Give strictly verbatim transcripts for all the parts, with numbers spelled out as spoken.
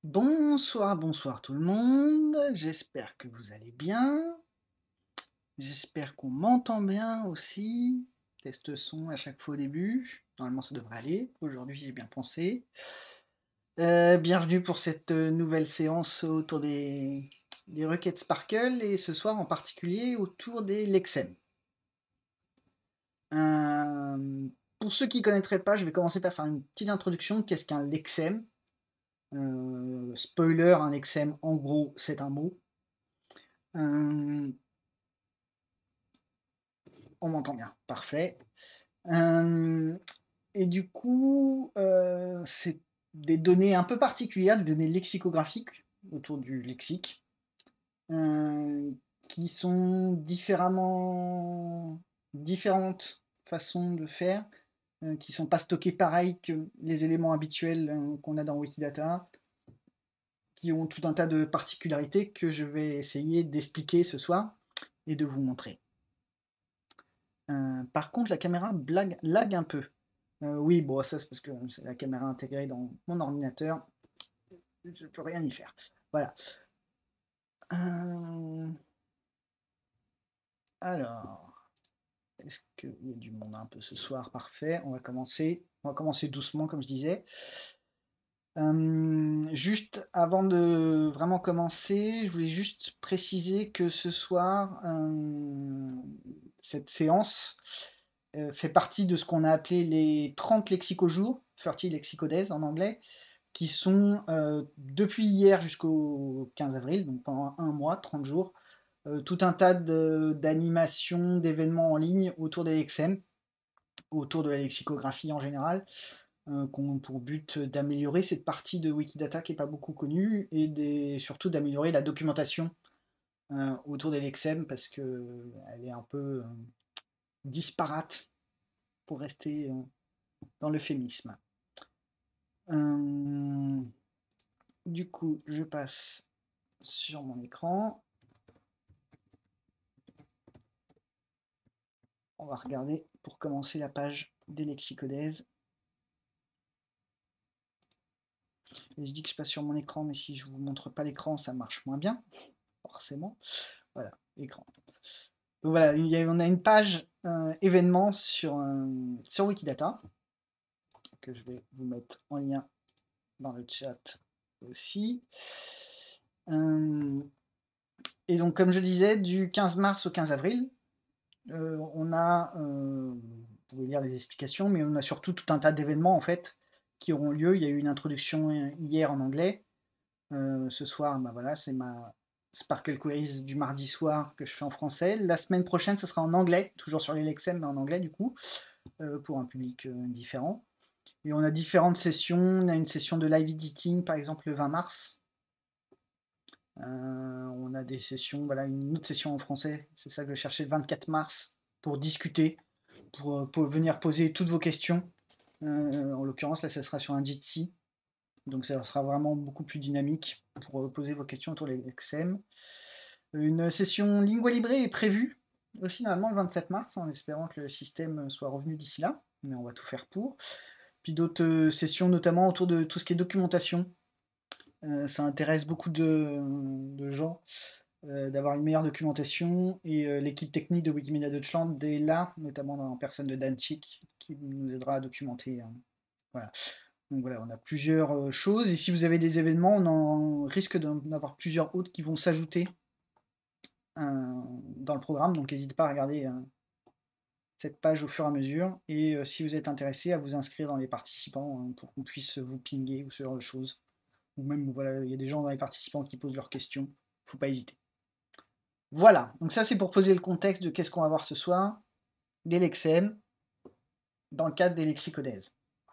Bonsoir, bonsoir tout le monde. J'espère que vous allez bien. J'espère qu'on m'entend bien aussi. Test son à chaque fois au début. Normalement, ça devrait aller. Aujourd'hui, j'ai bien pensé. Euh, bienvenue pour cette euh, nouvelle séance autour des, des requêtes Sparkle et ce soir en particulier autour des Lexem. Euh, pour ceux qui ne connaîtraient pas, je vais commencer par faire une petite introduction. Qu'est-ce qu'un Lexem? Euh, spoiler, un Lexem, en gros, c'est un mot. Euh, on m'entend bien, parfait. Euh, et du coup, euh, c'est des données un peu particulières, des données lexicographiques autour du lexique, euh, qui sont différemment différentes façons de faire, euh, qui ne sont pas stockées pareil que les éléments habituels euh, qu'on a dans Wikidata, qui ont tout un tas de particularités que je vais essayer d'expliquer ce soir et de vous montrer. Euh, par contre, la caméra blague, lag un peu. Euh, oui, bon, ça c'est parce que c'est la caméra intégrée dans mon ordinateur. Je peux rien y faire. Voilà. Euh, alors, est-ce qu'il y a du monde un peu ce soir? Parfait. On va commencer. On va commencer doucement, comme je disais. Euh, juste avant de vraiment commencer, je voulais juste préciser que ce soir, euh, cette séance euh, fait partie de ce qu'on a appelé les trente lexicojours, trente lexicodays en anglais, qui sont euh, depuis hier jusqu'au quinze avril, donc pendant un mois, trente jours, euh, tout un tas d'animations, d'événements en ligne autour des lexèmes, autour de la lexicographie en général, euh, qui ont pour but d'améliorer cette partie de Wikidata qui n'est pas beaucoup connue et des, surtout d'améliorer la documentation euh, autour des lexèmes parce qu'elle est un peu euh, disparate pour rester euh, dans l'euphémisme. Euh, du coup, je passe sur mon écran. On va regarder pour commencer la page des lexicodes. Et je dis que je passe sur mon écran, mais si je ne vous montre pas l'écran, ça marche moins bien, forcément. Voilà, écran. Donc voilà, il y a, on a une page euh, événement sur, euh, sur Wikidata, que je vais vous mettre en lien dans le chat aussi. Euh, et donc, comme je disais, du quinze mars au quinze avril, euh, on a, euh, vous pouvez lire les explications, mais on a surtout tout un tas d'événements en fait qui auront lieu. Il y a eu une introduction hier en anglais. Euh, ce soir, bah voilà, c'est ma Sparkle Quiz du mardi soir que je fais en français. La semaine prochaine, ce sera en anglais, toujours sur les Lexem, mais en anglais du coup, euh, pour un public euh, différent. Et on a différentes sessions. On a une session de live editing, par exemple, le vingt mars. Euh, on a des sessions, voilà, une autre session en français, c'est ça que je cherchais, le vingt-quatre mars, pour discuter, pour, pour venir poser toutes vos questions. Euh, en l'occurrence, là, ça sera sur un Jitsi, donc ça sera vraiment beaucoup plus dynamique pour poser vos questions autour des Lexem. Une session Lingua Libre est prévue aussi normalement le vingt-sept mars, en espérant que le système soit revenu d'ici là, mais on va tout faire pour. Puis d'autres sessions, notamment autour de tout ce qui est documentation. Euh, ça intéresse beaucoup de, de gens euh, d'avoir une meilleure documentation et euh, l'équipe technique de Wikimedia Deutschland est là, notamment dans la personne de Dan Chick, qui nous aidera à documenter. Hein. Voilà. Donc voilà, on a plusieurs euh, choses et si vous avez des événements, on en risque d'en avoir plusieurs autres qui vont s'ajouter euh, dans le programme, donc n'hésitez pas à regarder euh, cette page au fur et à mesure et euh, si vous êtes intéressé à vous inscrire dans les participants hein, pour qu'on puisse vous pinguer ou ce genre de choses. Ou même, voilà, il y a des gens dans les participants qui posent leurs questions, faut pas hésiter. Voilà, donc ça c'est pour poser le contexte de qu'est-ce qu'on va voir ce soir, des lexèmes, dans le cadre des lexicodes.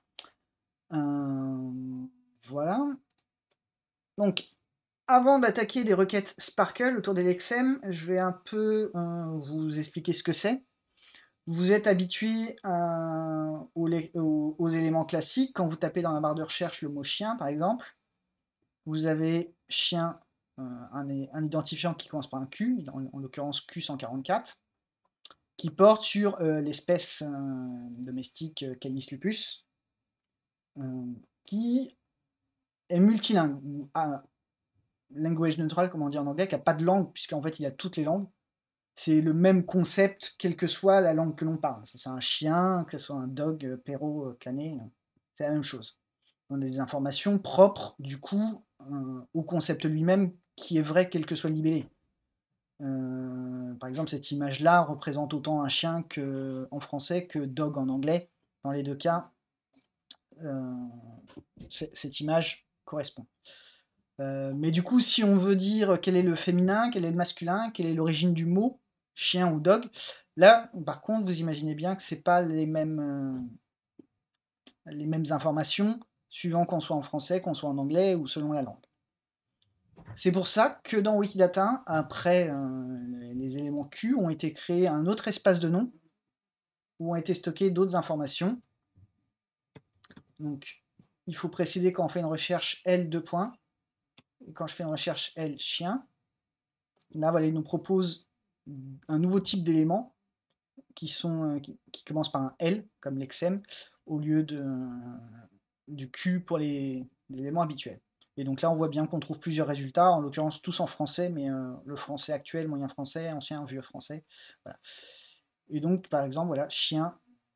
Euh, voilà. Donc, avant d'attaquer les requêtes Sparkle autour des lexèmes, je vais un peu euh, vous expliquer ce que c'est. Vous êtes habitué aux, aux, aux éléments classiques. Quand vous tapez dans la barre de recherche le mot chien, par exemple, vous avez chien, euh, un, un, identifiant qui commence par un Q, en, en l'occurrence Q cent quarante-quatre, qui porte sur euh, l'espèce euh, domestique euh, Canis lupus, euh, qui est multilingue, ou a language neutral, comme on dit en anglais, qui n'a pas de langue, puisqu'en fait il y a toutes les langues. C'est le même concept, quelle que soit la langue que l'on parle. Si c'est un chien, que ce soit un dog, euh, perro, euh, canet, euh, c'est la même chose. On a des informations propres, du coup, euh, au concept lui-même, qui est vrai quel que soit le libellé. Euh, par exemple, cette image-là représente autant un chien que, en français que dog en anglais. Dans les deux cas, euh, cette image correspond. Euh, mais du coup, si on veut dire quel est le féminin, quel est le masculin, quelle est l'origine du mot, chien ou dog, là, par contre, vous imaginez bien que c'est pas les mêmes, euh, les mêmes informations, suivant qu'on soit en français, qu'on soit en anglais ou selon la langue. C'est pour ça que dans Wikidata, après euh, les éléments Q, ont été créés un autre espace de nom où ont été stockées d'autres informations. Donc, il faut préciser quand on fait une recherche L deux points, et quand je fais une recherche L chien, là, voilà, il nous propose un nouveau type d'éléments qui sont euh, qui, qui commencent par un L, comme l'exem, au lieu de, euh, du Q pour les, les éléments habituels. Et donc là, on voit bien qu'on trouve plusieurs résultats, en l'occurrence tous en français, mais euh, le français actuel, moyen français, ancien, vieux français. Voilà. Et donc, par exemple, voilà, chien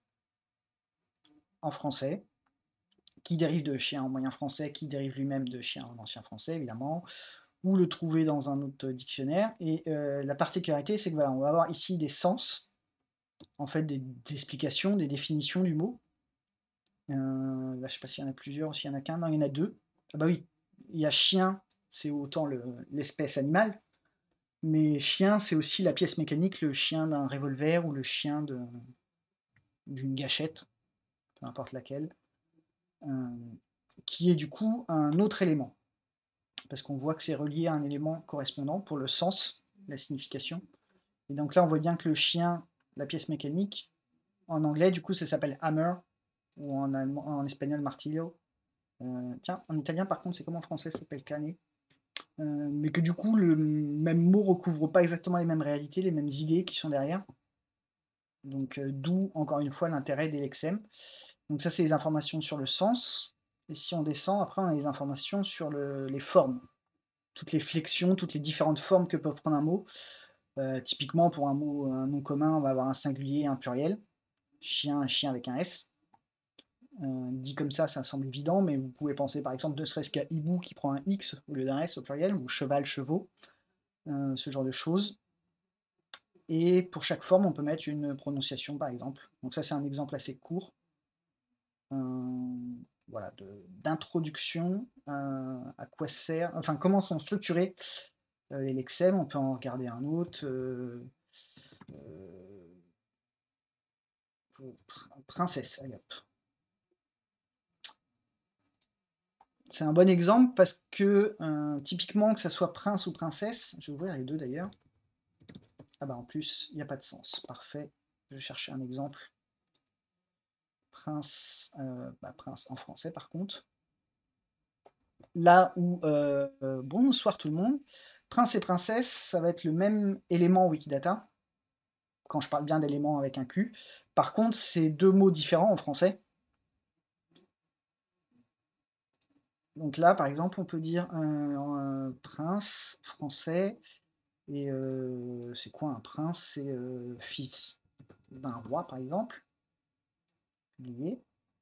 en français, qui dérive de chien en moyen français, qui dérive lui-même de chien en ancien français, évidemment, ou le trouver dans un autre dictionnaire. Et euh, la particularité, c'est que voilà, on va avoir ici des sens, en fait, des, des explications, des définitions du mot. Euh, là, je ne sais pas s'il y en a plusieurs ou s'il y en a qu'un. Non, il y en a deux. Ah bah oui, il y a chien, c'est autant l'espèce animale, mais chien, c'est aussi la pièce mécanique, le chien d'un revolver ou le chien d'une gâchette, peu importe laquelle, euh, qui est du coup un autre élément. Parce qu'on voit que c'est relié à un élément correspondant pour le sens, la signification. Et donc là, on voit bien que le chien, la pièce mécanique, en anglais, du coup, ça s'appelle hammer, ou en, allemand, en espagnol, martillo. Euh, tiens, en italien, par contre, c'est comme en français, ça s'appelle cane. Euh, mais que du coup, le même mot recouvre pas exactement les mêmes réalités, les mêmes idées qui sont derrière. Donc, euh, d'où, encore une fois, l'intérêt des lexèmes. Donc ça, c'est les informations sur le sens. Et si on descend, après, on a les informations sur le, les formes. Toutes les flexions, toutes les différentes formes que peut prendre un mot. Euh, typiquement, pour un mot, un nom commun, on va avoir un singulier et un pluriel. Chien, un chien avec un S. Euh, dit comme ça, ça semble évident, mais vous pouvez penser par exemple ne serait-ce qu'à hibou qui prend un X au lieu d'un S au pluriel, ou cheval, chevaux, euh, ce genre de choses. Et pour chaque forme, on peut mettre une prononciation par exemple. Donc ça, c'est un exemple assez court. Euh, voilà, d'introduction euh, à quoi sert, enfin comment sont structurés euh, les lexèmes. On peut en regarder un autre. Euh, euh, princesse, allez hop. C'est un bon exemple parce que euh, typiquement que ça soit prince ou princesse, je vais ouvrir les deux d'ailleurs. Ah bah en plus, il n'y a pas de sens. Parfait. Je vais chercher un exemple. Prince, euh, bah, prince en français par contre. Là où, euh, euh, bonsoir tout le monde, prince et princesse, ça va être le même élément Wikidata, quand je parle bien d'éléments avec un Q. Par contre, c'est deux mots différents en français. Donc là, par exemple, on peut dire un, un prince français, et euh, c'est quoi un prince? C'est euh, fils d'un roi, par exemple. Publié.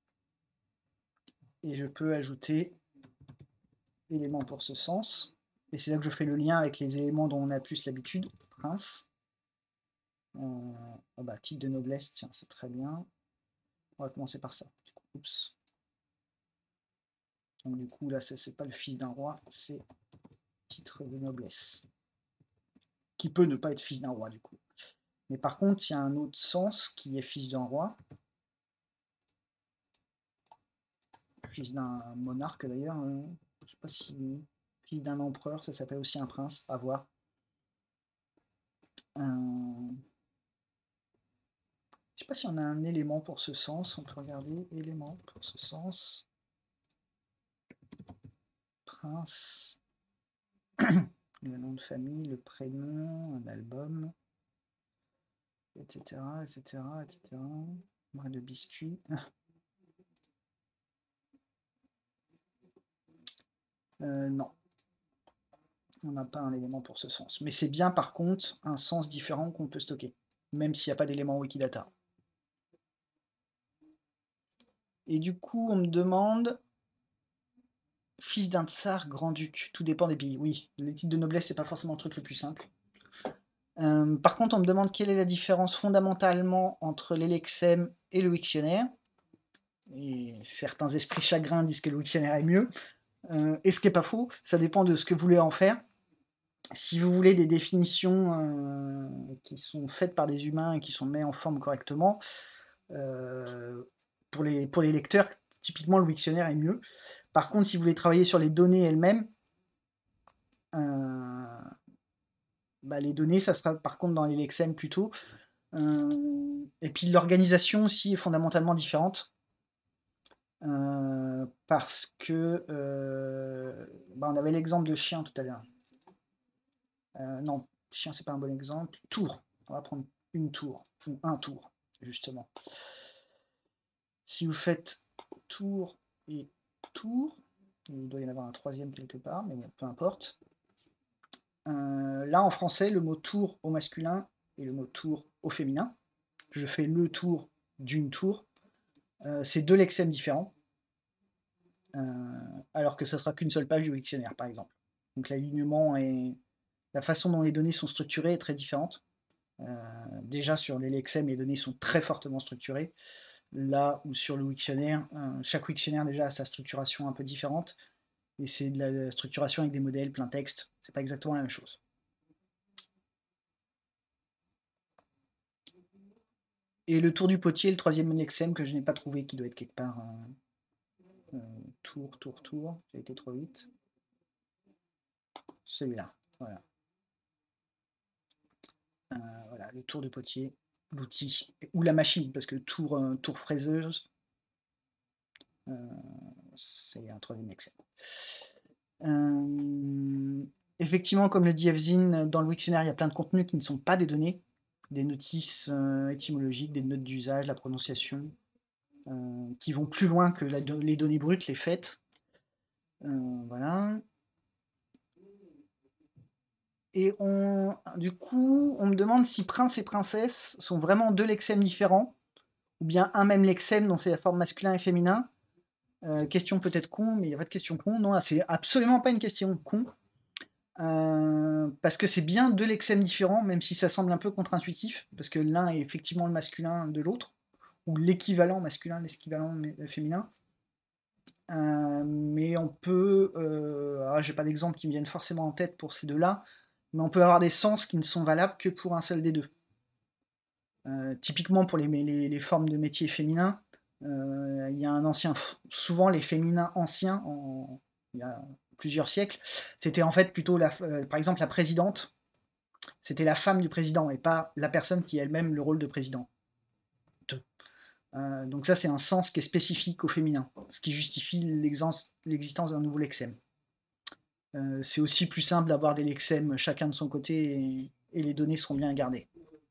Et je peux ajouter élément pour ce sens. Et c'est là que je fais le lien avec les éléments dont on a plus l'habitude. Prince. Euh, oh bah, titre de noblesse, tiens, c'est très bien. On va commencer par ça. Oups. Donc du coup, là, c'est pas le fils d'un roi, c'est titre de noblesse. Qui peut ne pas être fils d'un roi, du coup. Mais par contre, il y a un autre sens qui est fils d'un roi. Fils d'un monarque, d'ailleurs. Euh, je sais pas si... Fils d'un empereur, ça s'appelle aussi un prince, à voir. Euh... Je sais pas si on a un élément pour ce sens. On peut regarder élément pour ce sens. Prince. Le nom de famille, le prénom, un album, et cetera, et cetera, et cetera. Brin de biscuit. Euh, non, on n'a pas un élément pour ce sens. Mais c'est bien par contre un sens différent qu'on peut stocker, même s'il n'y a pas d'élément Wikidata. Et du coup, on me demande fils d'un tsar, grand-duc, tout dépend des pays. Oui, les titres de noblesse, c'est pas forcément le truc le plus simple. Euh, par contre, on me demande quelle est la différence fondamentalement entre l'Elexem et le Wiktionnaire. Et certains esprits chagrins disent que le Wiktionnaire est mieux. Euh, et ce qui n'est pas faux, ça dépend de ce que vous voulez en faire. Si vous voulez des définitions euh, qui sont faites par des humains et qui sont mises en forme correctement, euh, pour, les, pour les lecteurs, typiquement le Wiktionnaire est mieux. Par contre, si vous voulez travailler sur les données elles-mêmes, euh, bah, les données, ça sera par contre dans les Lexem plutôt. Euh, et puis l'organisation aussi est fondamentalement différente. Euh, parce que euh, bah, on avait l'exemple de chien tout à l'heure. Euh, non, chien c'est pas un bon exemple. Tour, on va prendre une tour ou un tour justement. Si vous faites tour et tour, il doit y en avoir un troisième quelque part, mais bon, peu importe. Euh, là en français, le mot tour au masculin et le mot tour au féminin. Je fais le tour d'une tour. Euh, c'est deux lexèmes différents. Euh, alors que ça sera qu'une seule page du dictionnaire, par exemple. Donc l'alignement et la façon dont les données sont structurées est très différente. Euh, déjà sur les lexèmes, les données sont très fortement structurées. Là où sur le Wiktionnaire, euh, chaque Wiktionnaire déjà a sa structuration un peu différente. Et c'est de la structuration avec des modèles plein texte. C'est pas exactement la même chose. Et le tour du potier, le troisième lexème que je n'ai pas trouvé, qui doit être quelque part. Euh, euh, tour, tour, tour. J'ai été trop vite. Celui-là. Voilà. Euh, voilà, le tour du potier, l'outil, ou la machine, parce que tour, euh, tour fraiseuse, euh, c'est un troisième excès. Euh, effectivement, comme le dit Evzine, dans le Wiktionnaire, il y a plein de contenus qui ne sont pas des données, des notices euh, étymologiques, des notes d'usage, la prononciation, euh, qui vont plus loin que la, les données brutes, les faits. Euh, voilà. Et on, du coup, on me demande si prince et princesse sont vraiment deux lexèmes différents, ou bien un même lexème dont c'est la forme masculin et féminin. Euh, question peut-être con, mais il n'y a pas de question con. Non, c'est absolument pas une question con. Euh, parce que c'est bien deux lexèmes différents, même si ça semble un peu contre-intuitif, parce que l'un est effectivement le masculin de l'autre, ou l'équivalent masculin, l'équivalent féminin. Euh, mais on peut, euh, alors j'ai pas d'exemple qui me viennent forcément en tête pour ces deux-là, mais on peut avoir des sens qui ne sont valables que pour un seul des deux. Euh, typiquement pour les, les, les, formes de métiers féminins, euh, il y a un ancien, souvent les féminins anciens, en, il y a plusieurs siècles, c'était en fait plutôt, la, euh, par exemple, la présidente, c'était la femme du président et pas la personne qui a elle-même le rôle de président. Euh, donc ça, c'est un sens qui est spécifique au féminin, ce qui justifie l'existence d'un nouveau lexème. Euh, c'est aussi plus simple d'avoir des lexèmes chacun de son côté et, et les données seront bien gardées.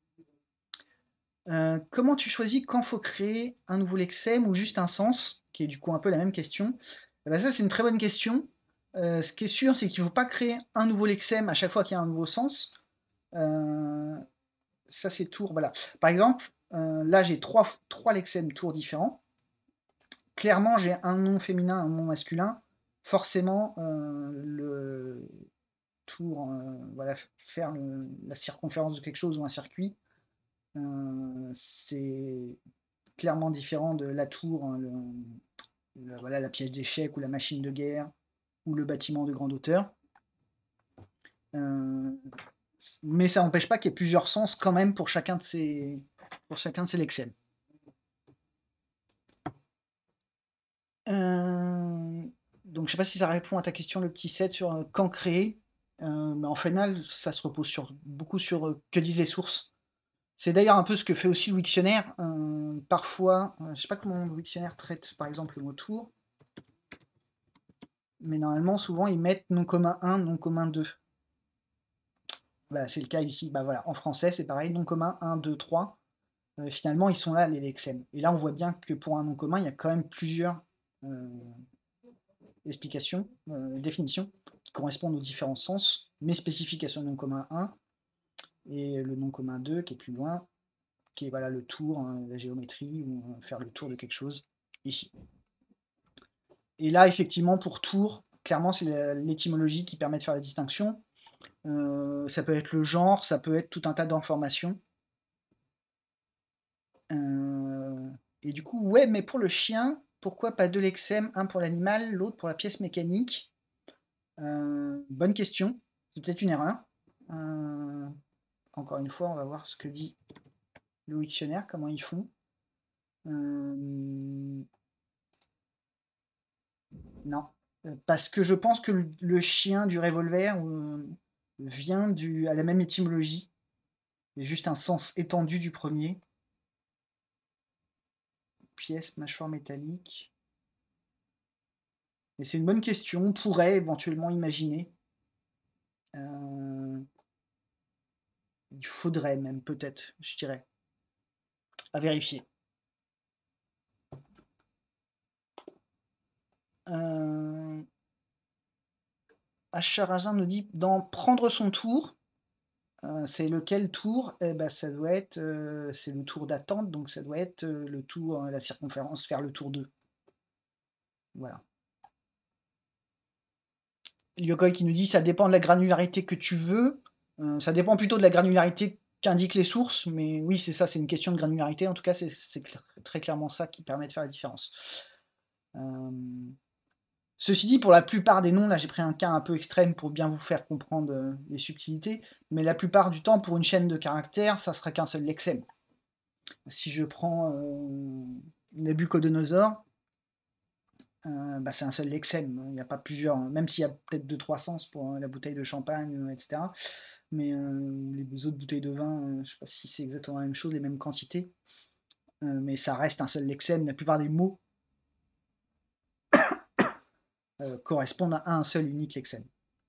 Euh, comment tu choisis quand faut créer un nouveau lexème ou juste un sens, qui est du coup un peu la même question? Eh ben ça, c'est une très bonne question. Euh, ce qui est sûr, c'est qu'il ne faut pas créer un nouveau lexème à chaque fois qu'il y a un nouveau sens. Euh, ça, c'est tour. Voilà. Par exemple, euh, là, j'ai trois, trois lexèmes tours différents. Clairement, j'ai un nom féminin, un nom masculin. Forcément, euh, le tour, euh, voilà, faire le, la circonférence de quelque chose ou un circuit, euh, c'est clairement différent de la tour, hein, le, le, voilà, la pièce d'échecs ou la machine de guerre ou le bâtiment de grande hauteur. Euh, mais ça n'empêche pas qu'il y ait plusieurs sens quand même pour chacun de ces, pour chacun de ces lexèmes. Euh, donc je sais pas si ça répond à ta question, le petit set sur euh, quand créer. Euh, mais en final, ça se repose sur, beaucoup sur euh, que disent les sources. C'est d'ailleurs un peu ce que fait aussi le Wiktionnaire. Euh, parfois, euh, je sais pas comment le Wiktionnaire traite par exemple le mot tour, mais normalement, souvent, ils mettent nom commun un, nom commun deux. Bah, c'est le cas ici. Bah, voilà. En français, c'est pareil, nom commun un, deux, trois. Euh, finalement, ils sont là, les lexèmes. Et là, on voit bien que pour un nom commun, il y a quand même plusieurs, euh, explications, euh, définitions, qui correspondent aux différents sens, mais spécifiques à son nom commun un, et le nom commun deux, qui est plus loin, qui est voilà, le tour, hein, la géométrie, ou euh, faire le tour de quelque chose, ici. Et là, effectivement, pour tour, clairement, c'est l'étymologie qui permet de faire la distinction. Euh, ça peut être le genre, ça peut être tout un tas d'informations. Euh, et du coup, ouais, mais pour le chien, pourquoi pas deux lexèmes, un pour l'animal, l'autre pour la pièce mécanique? Euh, bonne question, c'est peut-être une erreur. Euh, encore une fois, on va voir ce que dit le dictionnaire, comment ils font. Euh, non, parce que je pense que le, le chien du revolver euh, vient du, à la même étymologie, il y a juste un sens étendu du premier. Pièce, mâchoire métallique. Et c'est une bonne question, on pourrait éventuellement imaginer. Euh, il faudrait même, peut-être, je dirais. À vérifier. Euh, Acharazin nous dit dans prendre son tour. Euh, c'est lequel tour? Eh ben, ça doit être, euh, c'est le tour d'attente, donc ça doit être euh, le tour, euh, la circonférence, faire le tour deux. Voilà. Yokoi qui nous dit ça dépend de la granularité que tu veux. Euh, ça dépend plutôt de la granularité qu'indiquent les sources, mais oui, c'est ça, c'est une question de granularité. En tout cas, c'est cl très clairement ça qui permet de faire la différence. Euh, Ceci dit, pour la plupart des noms, là j'ai pris un cas un peu extrême pour bien vous faire comprendre euh, les subtilités, mais la plupart du temps, pour une chaîne de caractères, ça sera qu'un seul lexème. Si je prends euh, Nabucodonosor, euh, bah, c'est un seul lexème, il n'y a pas plusieurs, même s'il y a peut-être deux trois sens pour euh, la bouteille de champagne, euh, et cetera. Mais euh, les autres bouteilles de vin, euh, je ne sais pas si c'est exactement la même chose, les mêmes quantités, euh, mais ça reste un seul lexème. La plupart des mots euh, correspondent à un seul unique lexème.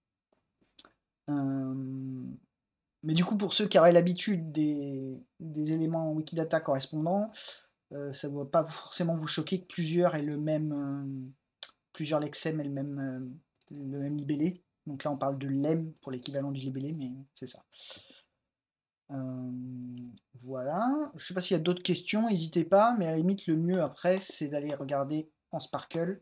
Euh, mais du coup, pour ceux qui auraient l'habitude des, des éléments Wikidata correspondants, euh, ça ne doit pas forcément vous choquer que plusieurs aient le même, euh, plusieurs lexèmes aient le même, euh, le même libellé. Donc là, on parle de lemme pour l'équivalent du libellé, mais c'est ça. Euh, voilà. Je ne sais pas s'il y a d'autres questions, n'hésitez pas, mais à la limite, le mieux après, c'est d'aller regarder en Sparkle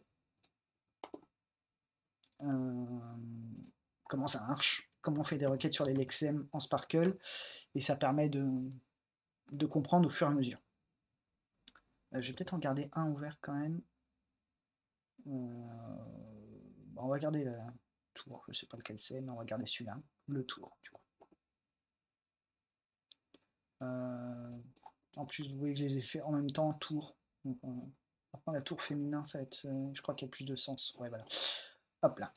euh, comment ça marche, comment on fait des requêtes sur les lexèmes en Sparkle, et ça permet de, de comprendre au fur et à mesure. Euh, je vais peut-être en garder un ouvert quand même. Euh, bon, on va garder le tour, je sais pas lequel c'est, mais on va garder celui-là, le tour du coup. Euh, en plus, vous voyez que je les ai fait en même temps, tour. Donc, euh, maintenant, la tour féminin, ça va être, euh, je crois qu'il y a plus de sens. Ouais, voilà. Hop là.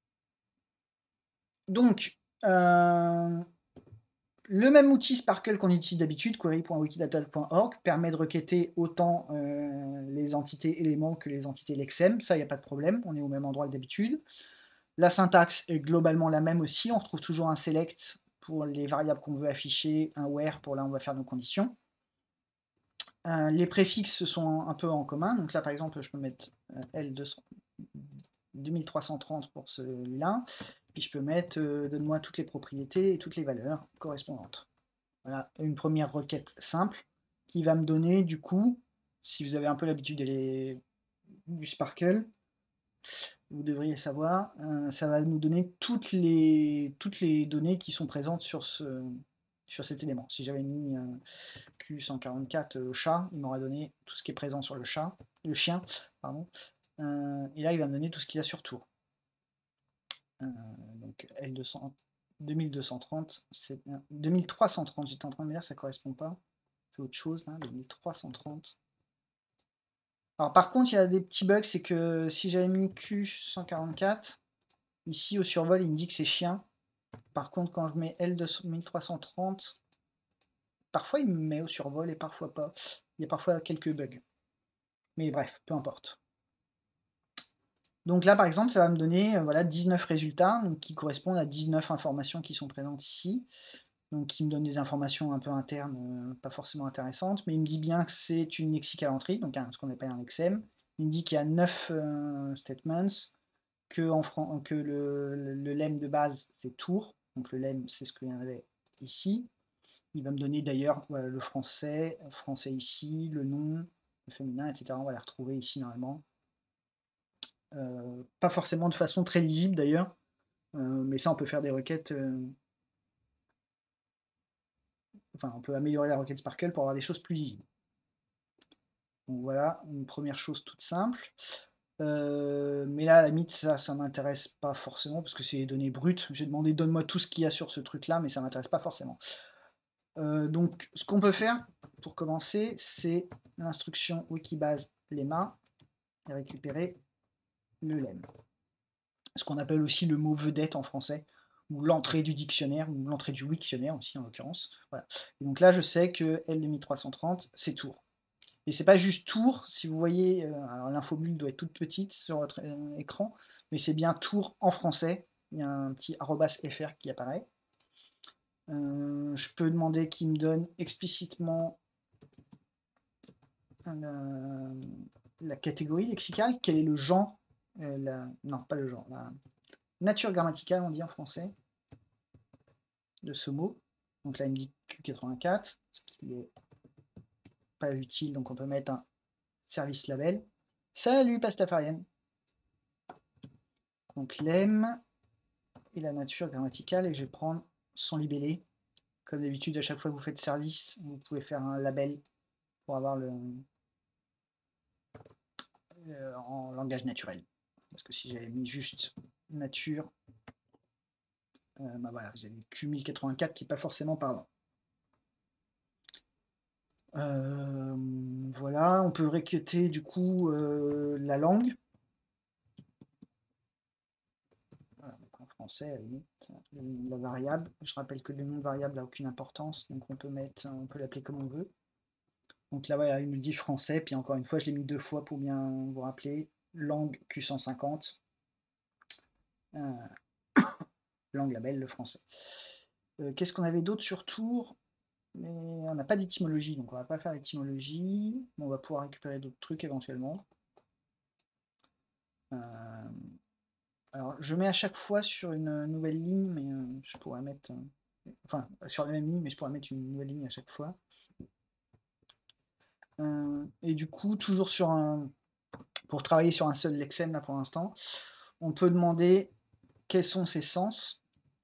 Donc, euh, le même outil Sparkle qu'on utilise d'habitude, query point wikidata point org, permet de requêter autant euh, les entités éléments que les entités lexem. Ça, il n'y a pas de problème, on est au même endroit que d'habitude. La syntaxe est globalement la même aussi. On retrouve toujours un select pour les variables qu'on veut afficher, un where pour là on va faire nos conditions. Euh, les préfixes sont un peu en commun. Donc là, par exemple, je peux mettre euh, L deux mille trois cent trente pour celui-là. Puis je peux mettre, euh, donne-moi toutes les propriétés et toutes les valeurs correspondantes. Voilà, une première requête simple qui va me donner, du coup, si vous avez un peu l'habitude du Sparkle, vous devriez savoir, euh, ça va nous donner toutes les, toutes les données qui sont présentes sur, ce, sur cet élément. Si j'avais mis euh, Q cent quarante-quatre euh, chat, il m'aurait donné tout ce qui est présent sur le chat, le chien, pardon. Euh, et là, il va me donner tout ce qu'il y a sur tour. Euh, donc L deux cents, deux mille deux cent trente, c'est deux mille trois cent trente, j'étais en train de me dire, ça correspond pas. C'est autre chose, là, deux mille trois cent trente. Alors par contre, il y a des petits bugs, c'est que si j'avais mis Q cent quarante-quatre, ici au survol, il me dit que c'est chien. Par contre, quand je mets L mille trois cent trente, parfois il me met au survol et parfois pas. Il y a parfois quelques bugs. Mais bref, peu importe. Donc là, par exemple, ça va me donner euh, voilà, dix-neuf résultats donc, qui correspondent à dix-neuf informations qui sont présentes ici. Donc qui me donne des informations un peu internes, euh, pas forcément intéressantes, mais il me dit bien que c'est une lexical entry, donc hein, ce qu'on appelle un lexem. Il me dit qu'il y a neuf euh, statements, que, en Fran que le, le, le lemme de base, c'est Tours. Donc le lemme, c'est ce qu'il y avait ici. Il va me donner d'ailleurs voilà, le français, français ici, le nom, le féminin, et cetera. On va les retrouver ici normalement. Euh, pas forcément de façon très lisible d'ailleurs, euh, mais ça on peut faire des requêtes. Euh... Enfin, on peut améliorer la requête Sparkle pour avoir des choses plus lisibles. Donc voilà, une première chose toute simple. Euh, mais là, à la limite, ça, ça m'intéresse pas forcément parce que c'est des données brutes. J'ai demandé donne-moi tout ce qu'il y a sur ce truc-là, mais ça m'intéresse pas forcément. Euh, donc, ce qu'on peut faire pour commencer, c'est l'instruction wikibase lemma et récupérer le lemme. Ce qu'on appelle aussi le mot vedette en français, ou l'entrée du dictionnaire, ou l'entrée du wiktionnaire aussi en l'occurrence. Voilà. Et donc là, je sais que L deux mille trois cent trente, c'est Tours. Et c'est pas juste Tours, si vous voyez, euh, alors l'infobulle doit être toute petite sur votre euh, écran, mais c'est bien Tours en français. Il y a un petit arrobas fr qui apparaît. Euh, je peux demander qu'il me donne explicitement euh, la catégorie lexicale, quel est le genre, euh, la, non pas le genre, la nature grammaticale on dit en français de ce mot. Donc là il me dit Q quatre-vingt-quatre, ce qui est pas utile, donc on peut mettre un service label. Salut Pastafarienne. Donc lemme et la nature grammaticale, et je vais prendre son libellé. Comme d'habitude, à chaque fois que vous faites service, vous pouvez faire un label pour avoir le euh, en langage naturel. Parce que si j'avais mis juste nature, euh, bah voilà, vous avez Q mille quatre-vingt-quatre qui n'est pas forcément parlant. Euh, voilà, on peut requêter du coup euh, la langue. Voilà, donc en français, à la limite, la variable. Je rappelle que le nom de variable n'a aucune importance, donc on peut mettre, on peut l'appeler comme on veut. Donc là, voilà, il me dit français, puis encore une fois, je l'ai mis deux fois pour bien vous rappeler. Langue Q cent cinquante. Euh, langue label, le français. Euh, Qu'est-ce qu'on avait d'autre sur Tours? Mais on n'a pas d'étymologie, donc on va pas faire d'étymologie. On va pouvoir récupérer d'autres trucs éventuellement. Euh, alors, je mets à chaque fois sur une nouvelle ligne, mais euh, je pourrais mettre... Euh, enfin, sur la même ligne, mais je pourrais mettre une nouvelle ligne à chaque fois. Euh, et du coup, toujours sur un... Pour travailler sur un seul lexème, là, pour l'instant, on peut demander quels sont ses sens.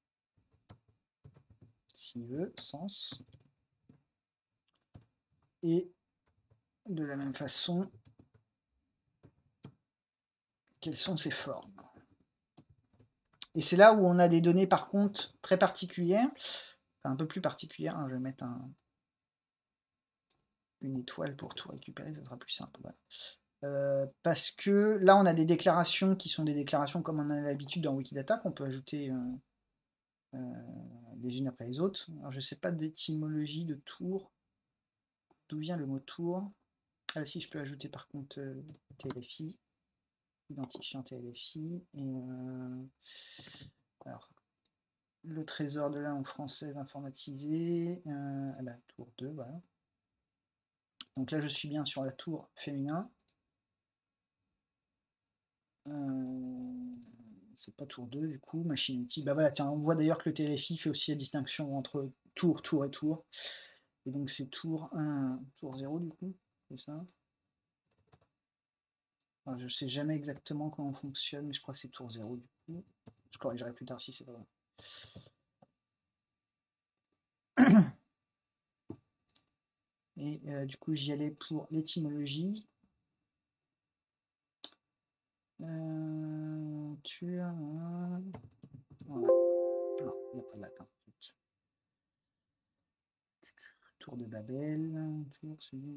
S'il veut, sens. Et de la même façon, quelles sont ses formes. Et c'est là où on a des données par contre très particulières, enfin un peu plus particulières, hein, je vais mettre un, une étoile pour tout récupérer, ça sera plus simple. Voilà. Euh, parce que là on a des déclarations qui sont des déclarations comme on a l'habitude dans Wikidata, qu'on peut ajouter euh, euh, les unes après les autres. Alors je ne sais pas d'étymologie de tour, d'où vient le mot tour. Ah si, je peux ajouter par contre euh, T L F I, identifiant T L F I, et euh, alors le trésor de la langue française informatisée, euh, ah bah, tour deux, voilà. Donc là, je suis bien sur la tour féminin. Euh, c'est pas tour deux du coup, machine outil. Bah voilà, tiens, on voit d'ailleurs que le T L F I fait aussi la distinction entre tour, tour et tour. Et donc c'est tour un, tour zéro du coup, c'est ça. Alors, je sais jamais exactement comment fonctionne, mais je crois que c'est tour zéro du coup. Je corrigerai plus tard si c'est vrai. Et euh, du coup, j'y allais pour l'étymologie. Euh, tu as... Voilà. Non, il n'y a pas de latin. Tour de Babel. Tour,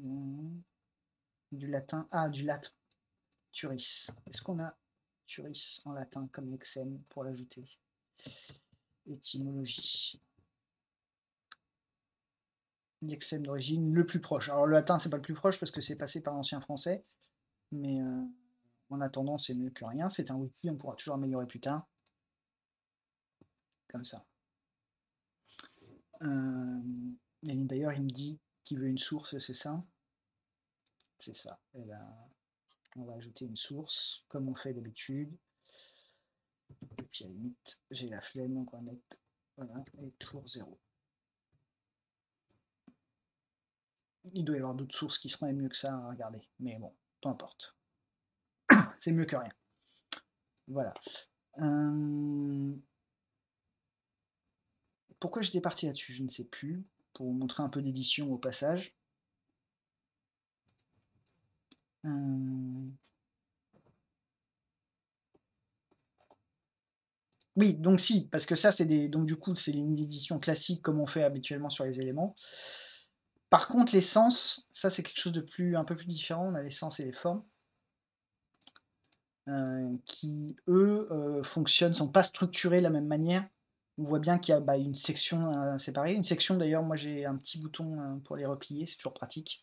du latin. Ah, du latin. Turis. Est-ce qu'on a Turis en latin comme lexème pour l'ajouter? Étymologie. Lexème d'origine le plus proche. Alors le latin, c'est pas le plus proche parce que c'est passé par l'ancien français. Mais euh, en attendant, c'est mieux que rien. C'est un wiki, on pourra toujours améliorer plus tard. Comme ça. Euh, et d'ailleurs, il me dit qu'il veut une source, c'est ça? C'est ça. Et ben, on va ajouter une source, comme on fait d'habitude. Et puis à la limite, j'ai la flemme, donc on va mettre voilà, et tour zéro. Il doit y avoir d'autres sources qui seraient mieux que ça à regarder, mais bon, peu importe. C'est mieux que rien. Voilà. Euh... Pourquoi j'étais parti là-dessus, je ne sais plus. Pour vous montrer un peu d'édition au passage. Euh... Oui, donc si, parce que ça, c'est des. Donc du coup, c'est une édition classique comme on fait habituellement sur les éléments. Par contre, les sens, ça c'est quelque chose de plus un peu plus différent. On a les sens et les formes. Euh, qui, eux, euh, fonctionnent, sont pas structurés de la même manière. On voit bien qu'il y a bah, une section euh, séparée. Une section, d'ailleurs, moi j'ai un petit bouton euh, pour les replier, c'est toujours pratique.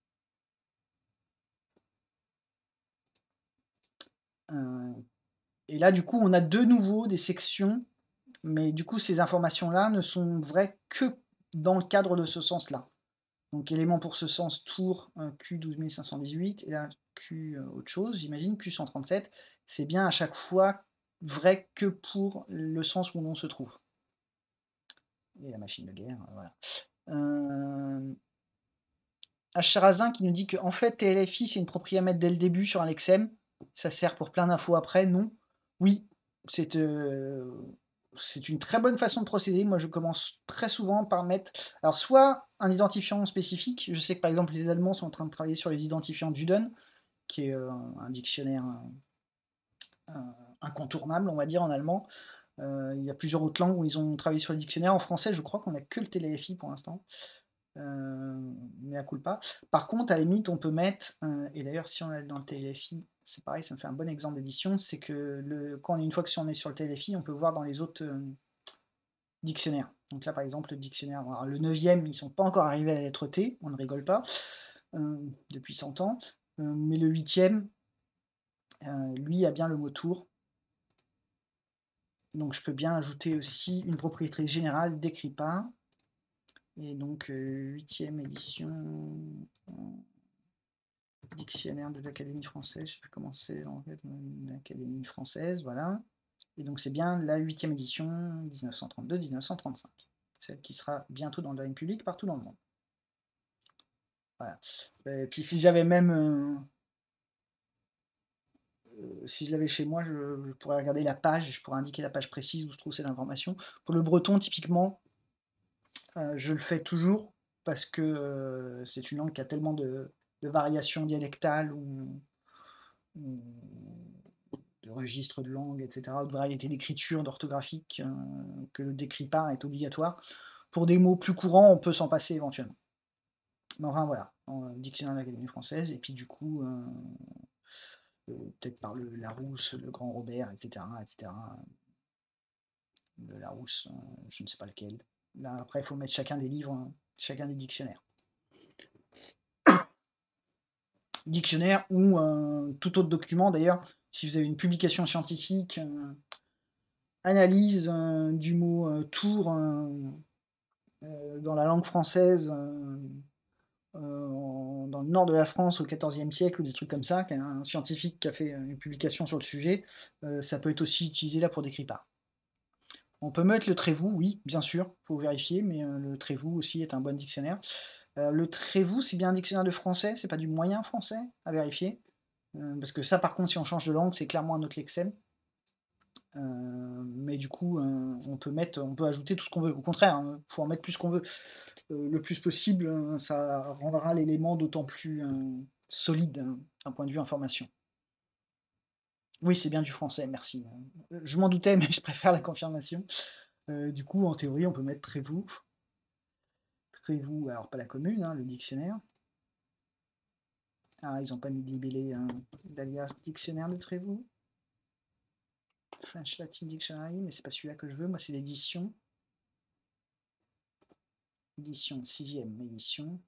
Euh, et là, du coup, on a de nouveau des sections, mais du coup, ces informations-là ne sont vraies que dans le cadre de ce sens-là. Donc, élément pour ce sens, tour euh, Q douze cinq cent dix-huit, et là, Q euh, autre chose, j'imagine, Q cent trente-sept, c'est bien à chaque fois vrai que pour le sens où l'on se trouve. Et la machine de guerre, voilà. Euh... Acharazin qui nous dit que en fait T L F I c'est une propriété à mettre dès le début sur un Lexem, ça sert pour plein d'infos après, non. Oui, c'est euh, c'est une très bonne façon de procéder. Moi je commence très souvent par mettre, alors soit un identifiant spécifique, je sais que par exemple les Allemands sont en train de travailler sur les identifiants Duden, qui est euh, un dictionnaire euh, incontournable on va dire en allemand. Euh, il y a plusieurs autres langues où ils ont travaillé sur les dictionnaires. En français je crois qu'on n'a que le T L F I pour l'instant. Euh, mais à culpa. Par contre, à la limite, on peut mettre, euh, et d'ailleurs, si on est dans le T L F I, c'est pareil, ça me fait un bon exemple d'édition, c'est que le, quand on, une fois que si on est sur le T L F I, on peut voir dans les autres euh, dictionnaires. Donc là, par exemple, le dictionnaire, alors, le neuvième, ils sont pas encore arrivés à la lettre T, on ne rigole pas, euh, depuis cent ans, euh, mais le huitième, euh, lui, a bien le mot tour. Donc je peux bien ajouter aussi une propriété générale décrit pas. Et donc, huitième euh, édition, euh, dictionnaire de l'Académie française, je ne sais plus comment c'est en fait, l'Académie française, voilà. Et donc c'est bien la huitième édition, mille neuf cent trente-deux mille neuf cent trente-cinq, celle qui sera bientôt dans le domaine public partout dans le monde. Voilà. Et puis si j'avais même, euh, euh, si je l'avais chez moi, je, je, pourrais regarder la page, je pourrais indiquer la page précise où je trouve cette information. Pour le breton, typiquement, euh, je le fais toujours parce que euh, c'est une langue qui a tellement de, de variations dialectales ou, ou de registres de langue, et cetera, de variété d'écriture, d'orthographique, euh, que le décrypant est obligatoire. Pour des mots plus courants, on peut s'en passer éventuellement. Mais enfin voilà, en dictionnaire de l'Académie française, et puis du coup, euh, euh, peut-être par le Larousse, le Grand Robert, et cetera, et cetera. Le Larousse, euh, je ne sais pas lequel. Là, après, il faut mettre chacun des livres, hein, chacun des dictionnaires. Dictionnaire ou euh, tout autre document d'ailleurs, si vous avez une publication scientifique, euh, analyse euh, du mot euh, tour euh, euh, dans la langue française euh, euh, en, dans le nord de la France au quatorzième siècle ou des trucs comme ça, un scientifique qui a fait une publication sur le sujet, euh, ça peut être aussi utilisé là pour décrypter. On peut mettre le Trévoux, oui, bien sûr, il faut vérifier, mais euh, le Trévoux aussi est un bon dictionnaire. Euh, le Trévoux, c'est bien un dictionnaire de français, c'est pas du moyen français, à vérifier. Euh, parce que ça, par contre, si on change de langue, c'est clairement un autre lexème. Euh, mais du coup, euh, on peut mettre, on peut ajouter tout ce qu'on veut. Au contraire, il hein, faut en mettre plus qu'on veut. Euh, le plus possible, euh, ça rendra l'élément d'autant plus euh, solide hein, d'un point de vue information. Oui, c'est bien du français, merci. Je m'en doutais, mais je préfère la confirmation. Euh, du coup, en théorie, on peut mettre Trévoux. Trévoux, alors pas la commune, hein, le dictionnaire. Ah, ils n'ont pas mis de libellé hein, d'alias dictionnaire de Trévoux. French Latin Dictionary, mais c'est pas celui-là que je veux, moi c'est l'édition. Édition, sixième édition.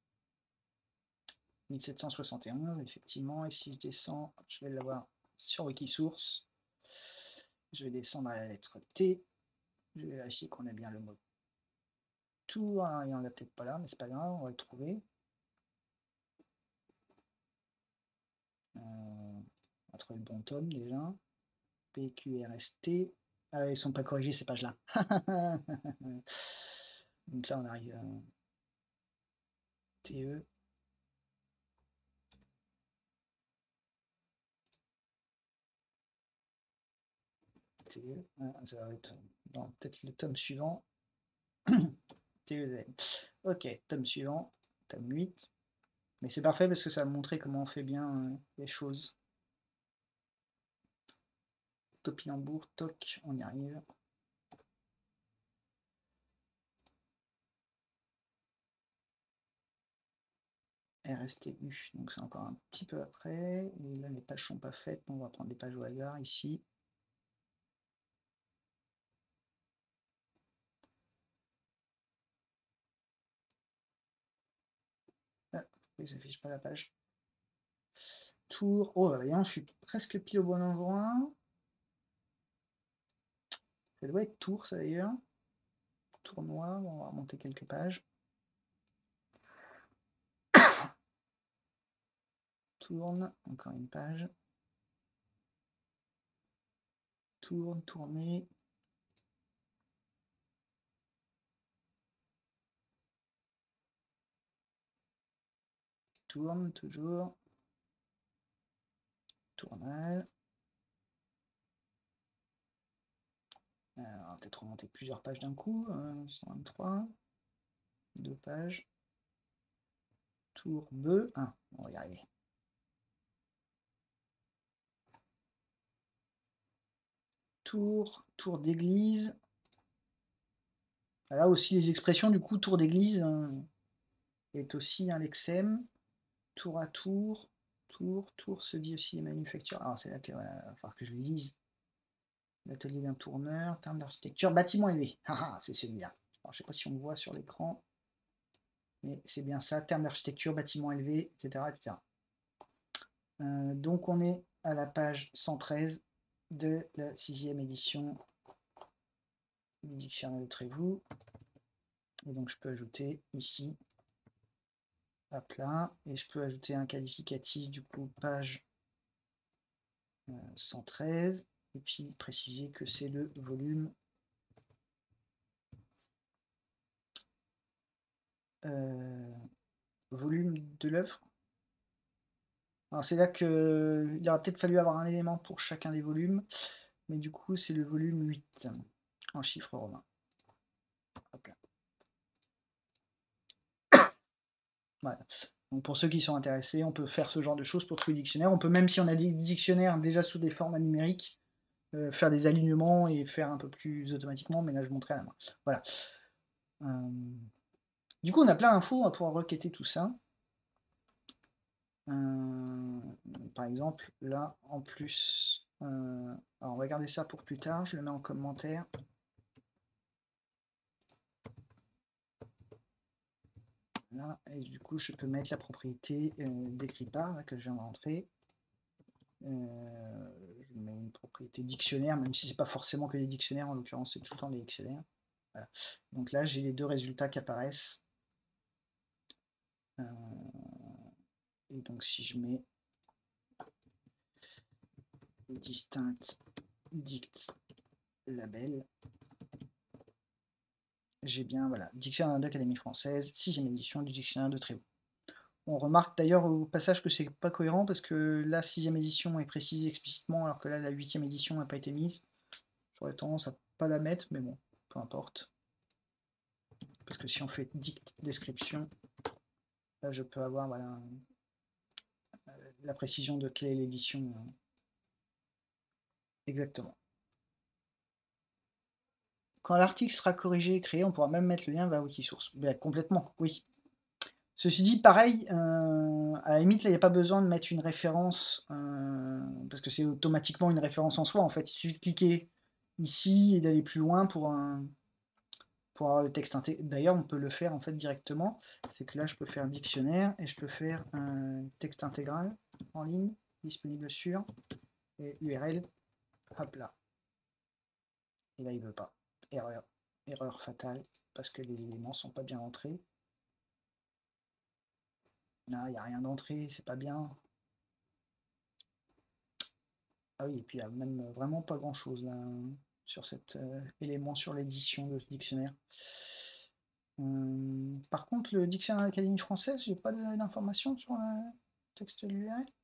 mille sept cent soixante et onze, effectivement, et si je descends, je vais l'avoir sur Wikisource. Je vais descendre à la lettre T. Je vais vérifier qu'on a bien le mot tour. Il n'y en a peut-être pas là, mais c'est pas grave, on va le trouver. Euh, on va trouver le bon tome déjà. P Q R S T. Ah, ils sont pas corrigés ces pages-là. Donc là, on arrive à T E. T E. Ah, ça va être dans peut-être le tome suivant. T E Z. Ok, tome suivant, tome huit. Mais c'est parfait parce que ça va montrer comment on fait bien euh, les choses. Topinambour, toc, on y arrive. R S T U, donc c'est encore un petit peu après. Et là, les pages sont pas faites, on va prendre des pages au hasard ici. Ah, pourquoi il s'affiche pas la page? Tour, oh, voyons, je suis presque pile au bon endroit. Ça doit être tour, ça d'ailleurs. Tournoi, on va remonter quelques pages. Tourne, encore une page. Tourne, tourner. Tourne, toujours. Tournage. Alors, on va peut-être remonter plusieurs pages d'un coup. Euh, cent vingt-trois. Deux pages. Tourbe. un. On va y arriver. Tour, tour d'église. Là aussi les expressions du coup tour d'église euh, est aussi un lexème. Tour à tour, tour, tour se dit aussi les manufactures. Alors c'est là que voilà, il va falloir que je lise. L'atelier d'un tourneur, terme d'architecture, bâtiment élevé. Ah, c'est celui-là. Alors je sais pas si on le voit sur l'écran, mais c'est bien ça, terme d'architecture, bâtiment élevé, et cetera et cetera. Euh, donc on est à la page cent treize de la sixième édition du dictionnaire de Trévoux. Et donc je peux ajouter ici, hop là, et je peux ajouter un qualificatif du coup page euh, cent treize, et puis préciser que c'est le volume euh, volume de l'œuvre. Alors c'est là que il aurait peut-être fallu avoir un élément pour chacun des volumes, mais du coup c'est le volume huit en chiffre romain. Hop là. Voilà. Donc pour ceux qui sont intéressés, on peut faire ce genre de choses pour tous les dictionnaires. On peut même si on a des dictionnaires déjà sous des formats numériques, euh, faire des alignements et faire un peu plus automatiquement, mais là je montrerai à la main. Voilà. Euh, du coup on a plein d'infos, on va pouvoir requêter tout ça. Euh, par exemple, là, en plus, euh, alors on va garder ça pour plus tard, je le mets en commentaire. Là, et du coup, je peux mettre la propriété euh, d'écrit par, là, que je viens de rentrer. Euh, je mets une propriété dictionnaire, même si c'est pas forcément que des dictionnaires, en l'occurrence, c'est tout le temps des dictionnaires. Voilà. Donc là, j'ai les deux résultats qui apparaissent. Euh, et donc, si je mets distinct dict label, j'ai bien, voilà, dictionnaire d'Académie française, sixième édition du dictionnaire de Trévoux. On remarque d'ailleurs au passage que c'est pas cohérent parce que la sixième édition est précisée explicitement alors que là la huitième édition n'a pas été mise. J'aurais tendance à pas la mettre, mais bon, peu importe. Parce que si on fait dict description, là je peux avoir voilà, la précision de quelle est l'édition euh, exactement. Quand l'article sera corrigé et créé, on pourra même mettre le lien vers outil source. Ben, complètement, oui. Ceci dit, pareil, euh, à la limite, là, il n'y a pas besoin de mettre une référence, euh, parce que c'est automatiquement une référence en soi. En fait, il suffit de cliquer ici et d'aller plus loin pour, un, pour avoir le texte intégré. D'ailleurs, on peut le faire en fait directement. C'est que là, je peux faire dictionnaire et je peux faire un texte intégral en ligne, disponible sur, et U R L, hop là. Et là, il ne veut pas. Erreur. Erreur fatale, parce que les éléments ne sont pas bien entrés. Là, il n'y a rien d'entré, c'est pas bien. Ah oui, et puis il n'y a même vraiment pas grand-chose là sur cet euh, élément sur l'édition de ce dictionnaire. Hum, par contre, le dictionnaire de l'Académie française, j'ai pas d'informations sur le texte de l'U R L.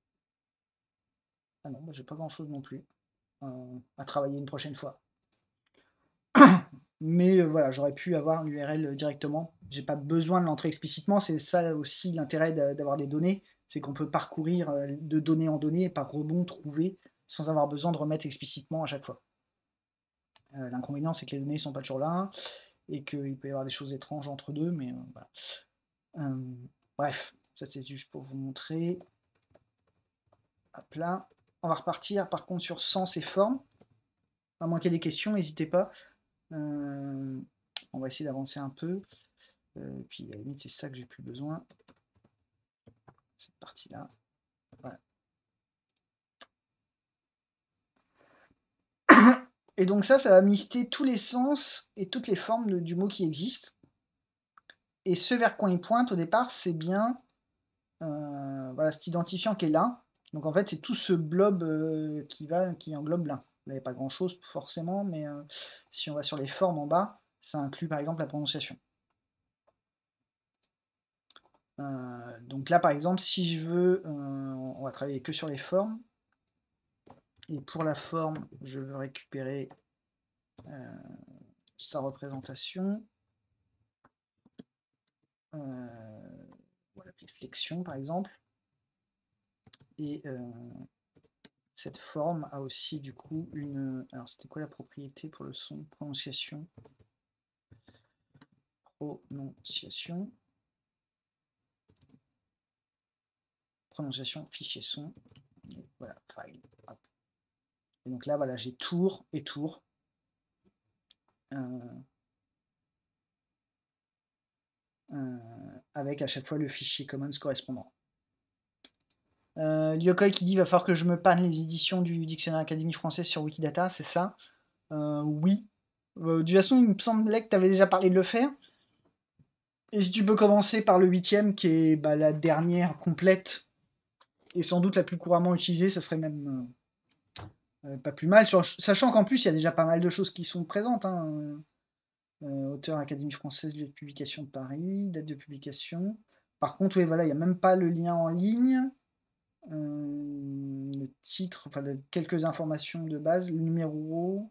Ah non, bah, j'ai pas grand-chose non plus. Euh, à travailler une prochaine fois. Mais euh, voilà, j'aurais pu avoir l'U R L directement. J'ai pas besoin de l'entrer explicitement. C'est ça aussi l'intérêt d'avoir des données, c'est qu'on peut parcourir euh, de données en données et par rebond trouver sans avoir besoin de remettre explicitement à chaque fois. Euh, L'inconvénient, c'est que les données ne sont pas toujours là et qu'il peut y avoir des choses étranges entre deux, mais euh, voilà. Euh, bref, ça c'est juste pour vous montrer. Hop là. On va repartir par contre sur sens et forme. À moins qu'il y ait des questions, n'hésitez pas. Euh, on va essayer d'avancer un peu. Euh, puis à la limite, c'est ça que j'ai plus besoin. Cette partie-là. Voilà. Et donc ça, ça va me lister tous les sens et toutes les formes de, du mot qui existent. Et ce vers quoi il pointe au départ, c'est bien euh, voilà, cet identifiant qui est là. Donc en fait, c'est tout ce blob euh, qui, va, qui englobe là. Vous n'avez pas grand-chose forcément, mais euh, si on va sur les formes en bas, ça inclut par exemple la prononciation. Euh, donc là, par exemple, si je veux, euh, on va travailler que sur les formes. Et pour la forme, je veux récupérer euh, sa représentation. Euh, voilà, flexion par exemple. Et euh, cette forme a aussi du coup une... Alors c'était quoi la propriété pour le son? Prononciation. Prononciation. Prononciation, fichier son. Et voilà, file. Hop. Et donc là, voilà, j'ai tour et tour. Euh, euh, avec à chaque fois le fichier commons correspondant. Euh, Lyokoi qui dit va falloir que je me panne les éditions du dictionnaire Académie française sur Wikidata, c'est ça? euh, Oui. Euh, de toute façon, il me semblait que tu avais déjà parlé de le faire. Et si tu peux commencer par le huitième, qui est bah, la dernière complète, et sans doute la plus couramment utilisée, ça serait même euh, pas plus mal, sachant qu'en plus, il y a déjà pas mal de choses qui sont présentes. Hein. Euh, auteur Académie française, lieu de publication de Paris, date de publication. Par contre, oui, voilà, il n'y a même pas le lien en ligne. Euh, le titre, enfin quelques informations de base, le numéro.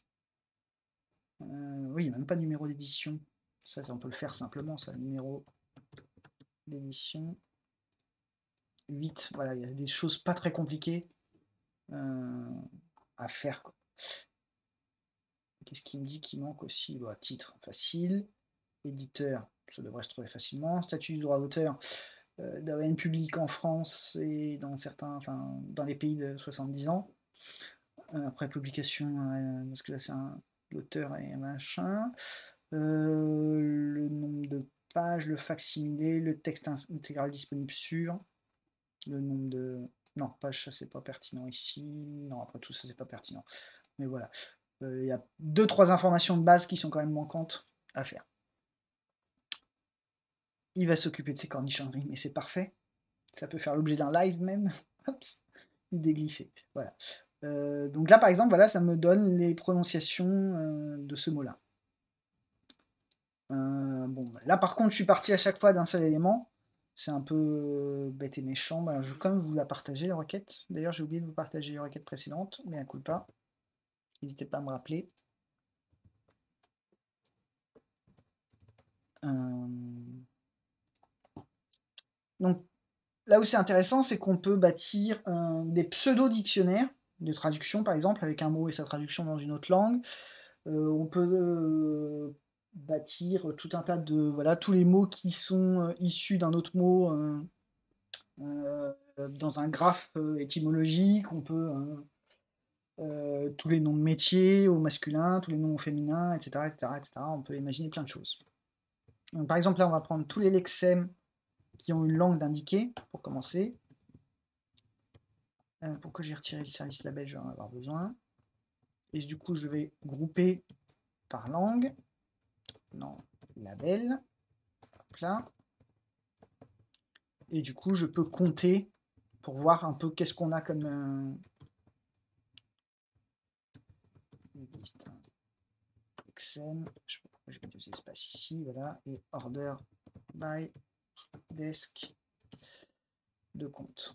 Euh, oui, il n'y a même pas de numéro d'édition. Ça, ça, on peut le faire simplement, ça, numéro d'édition. huit, voilà, il y a des choses pas très compliquées euh, à faire. Qu'est-ce qui me dit qu'il manque aussi? Bah, titre, facile. Éditeur, ça devrait se trouver facilement. Statut du droit d'auteur, euh, domaine public en France et dans certains, enfin, dans les pays de soixante-dix ans. Euh, après publication, euh, parce que là c'est l'auteur et machin. Euh, le nombre de pages, le facsimilé, le texte intégral disponible sur, le nombre de... Non, pages, ça c'est pas pertinent ici. Non, après tout ça c'est pas pertinent. Mais voilà. Il euh, y a deux trois informations de base qui sont quand même manquantes à faire. Il va s'occuper de ses cornichonneries, mais c'est parfait. Ça peut faire l'objet d'un live même. Oups, idée glissée. Voilà. Euh, donc là, par exemple, voilà, ça me donne les prononciations euh, de ce mot-là. Euh, bon, là, par contre, je suis parti à chaque fois d'un seul élément. C'est un peu bête et méchant. Ben, je vais quand même vous la partager, la requête. D'ailleurs, j'ai oublié de vous partager les requêtes précédentes, mais un coup pas. N'hésitez pas à me rappeler. Euh... Donc, là où c'est intéressant, c'est qu'on peut bâtir euh, des pseudo-dictionnaires de traduction, par exemple, avec un mot et sa traduction dans une autre langue. Euh, on peut euh, bâtir tout un tas de... Voilà, tous les mots qui sont euh, issus d'un autre mot euh, euh, dans un graphe euh, étymologique. On peut... Euh, euh, tous les noms de métiers au masculin, tous les noms au féminin, et cetera, et cetera, et cetera. On peut imaginer plein de choses. Donc, par exemple, là, on va prendre tous les lexèmes qui ont une langue d'indiquer, pour commencer. Euh, pourquoi j'ai retiré le service label, je vais en avoir besoin. Et du coup, je vais grouper par langue. Non, label. Hop là. Et du coup, je peux compter pour voir un peu qu'est-ce qu'on a comme, euh, list xm, je sais pas pourquoi j'ai mis deux espaces ici, voilà, et order by desk de compte.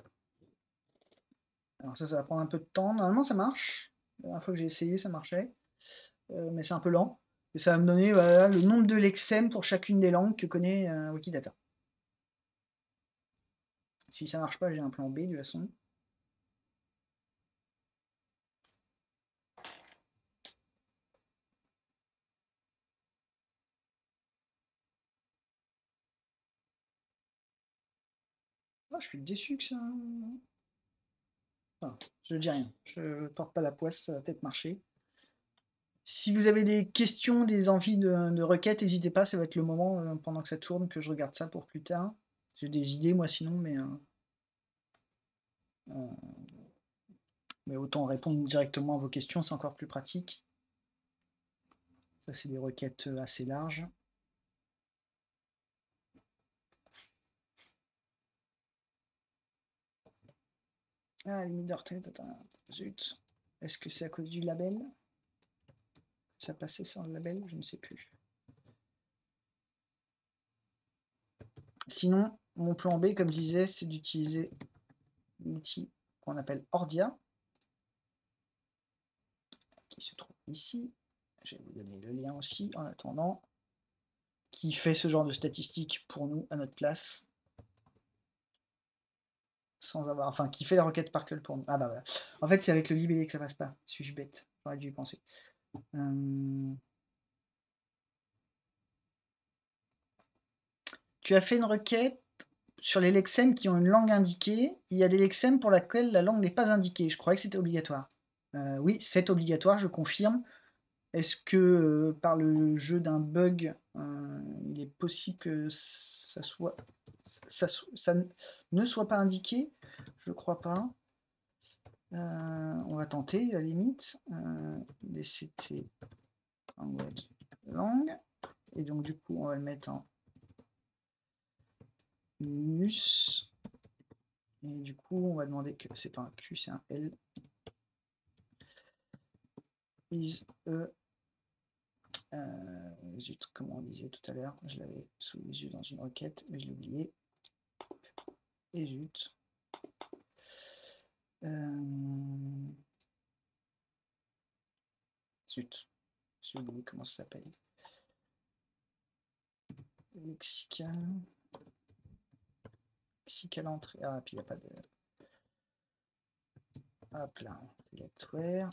Alors ça, ça va prendre un peu de temps. Normalement, ça marche. La dernière fois que j'ai essayé, ça marchait. Euh, mais c'est un peu lent. Et ça va me donner voilà, le nombre de lexèmes pour chacune des langues que connaît euh, Wikidata. Si ça marche pas, j'ai un plan B de toute façon. Oh, je suis déçu que ça... Enfin, je dis rien. Je porte pas la poisse, ça va peut-être marcher. Si vous avez des questions, des envies de, de requêtes, n'hésitez pas, ça va être le moment, euh, pendant que ça tourne, que je regarde ça pour plus tard. J'ai des idées, moi, sinon, mais, euh, euh, mais autant répondre directement à vos questions, c'est encore plus pratique. Ça, c'est des requêtes assez larges. Ah, limite de retraite, attends, zut. Est-ce que c'est à cause du label? Ça passait sans le label? Je ne sais plus. Sinon, mon plan B, comme je disais, c'est d'utiliser l'outil qu'on appelle Ordia, qui se trouve ici. Je vais vous donner le lien aussi en attendant, qui fait ce genre de statistiques pour nous à notre place. Sans avoir, enfin, qui fait la requête Sparkle pour nous. Ah bah voilà. En fait, c'est avec le libellé que ça passe pas. Suis-je bête? J'aurais dû y penser. Euh... Tu as fait une requête sur les lexèmes qui ont une langue indiquée. Il y a des lexèmes pour lesquels la langue n'est pas indiquée. Je croyais que c'était obligatoire. Euh, oui, c'est obligatoire, je confirme. Est-ce que euh, par le jeu d'un bug, euh, il est possible que ça soit ça, ça ne soit pas indiqué? Je crois pas. Euh, on va tenter à la limite. Euh, dct language langue. Et donc du coup on va le mettre en mus. Et du coup on va demander que c'est pas un Q, c'est un L. Is a Euh, zut, comme on disait tout à l'heure, je l'avais sous les yeux dans une requête, mais je l'ai oublié. Et zut. Euh... Zut, j'ai oublié comment ça s'appelle. Lexical. Lexical entrée. Ah, puis il n'y a pas de. Hop là, letware.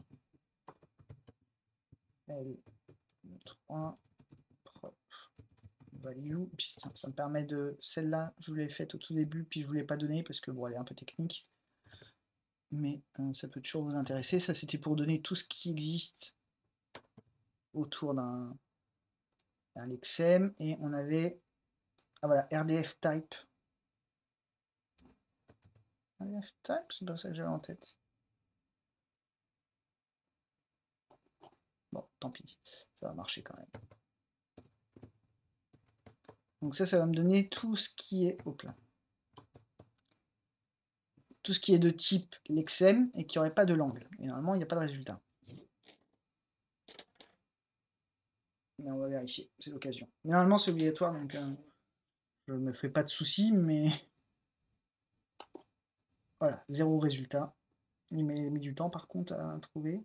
L trois. Prop. Value. Puis, ça me permet de. Celle-là, je vous l'ai faite au tout début, puis je ne vous l'ai pas donnée parce que bon, elle est un peu technique. Mais euh, ça peut toujours vous intéresser. Ça, c'était pour donner tout ce qui existe autour d'un lexème. Et on avait. Ah voilà, R D F type. R D F type, c'est pas ça que j'avais en tête. Bon, tant pis, ça va marcher quand même. Donc ça, ça va me donner tout ce qui est au plein. Tout ce qui est de type lexème et qui n'aurait pas de langue. Et normalement, il n'y a pas de résultat. Mais on va vérifier, c'est l'occasion. Mais normalement, c'est obligatoire, donc euh, je ne me fais pas de soucis, mais voilà, zéro résultat. Il m'a mis du temps par contre à trouver.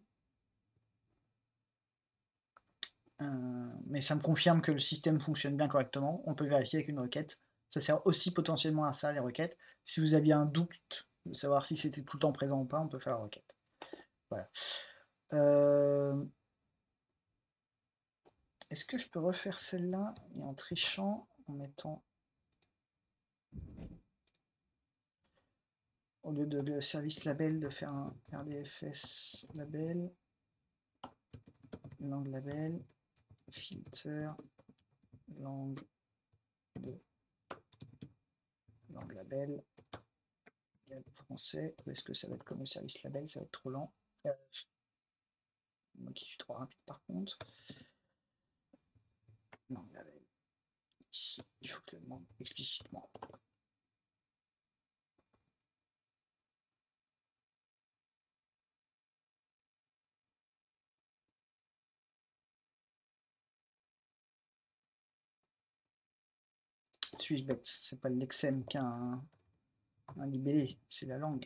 Euh, mais ça me confirme que le système fonctionne bien correctement. On peut vérifier avec une requête. Ça sert aussi potentiellement à ça, les requêtes. Si vous aviez un doute de savoir si c'était tout le temps présent ou pas, on peut faire la requête. Voilà. Euh... Est-ce que je peux refaire celle-là et en trichant, en mettant, au lieu de le service label, de faire un R D F S label, langue label, filter, langue de langue label, français. Ou est-ce que ça va être comme le service label? Ça va être trop lent. Euh, moi qui suis trop rapide par contre. Langue label. Ici, il faut que je le demande explicitement. suis-je bête? C'est pas le lexème qui a un, un libellé, c'est la langue.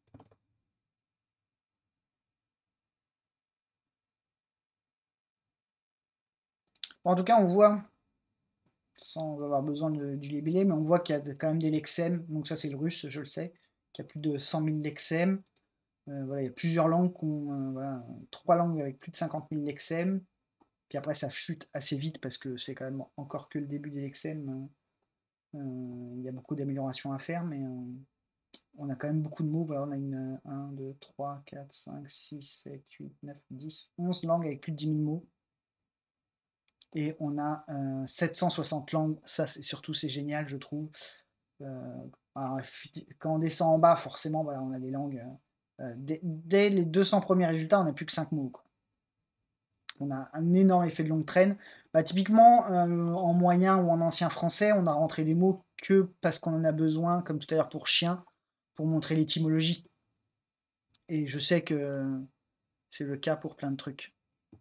Bon, en tout cas, on voit, sans avoir besoin de, du libellé, mais on voit qu'il y a quand même des lexèmes. Donc ça, c'est le russe, je le sais, qui a plus de cent mille lexèmes. Euh, voilà, il y a plusieurs langues qui ont, euh, voilà, trois langues avec plus de cinquante mille lexèmes. Puis après, ça chute assez vite parce que c'est quand même encore que le début des lexèmes. Euh, il y a beaucoup d'améliorations à faire, mais euh, on a quand même beaucoup de mots. Voilà, on a une un, deux, trois, quatre, cinq, six, sept, huit, neuf, dix, onze langues avec plus de dix mille mots. Et on a euh, sept cent soixante langues. Ça, c'est surtout, c'est génial, je trouve. Euh, alors, quand on descend en bas, forcément, voilà, on a des langues. Euh, dès, dès, les deux cents premiers résultats, on n'a plus que cinq mots, quoi. On a un énorme effet de longue traîne. Bah, typiquement, euh, en moyen ou en ancien français, on a rentré des mots que parce qu'on en a besoin, comme tout à l'heure pour chien, pour montrer l'étymologie. Et je sais que c'est le cas pour plein de trucs.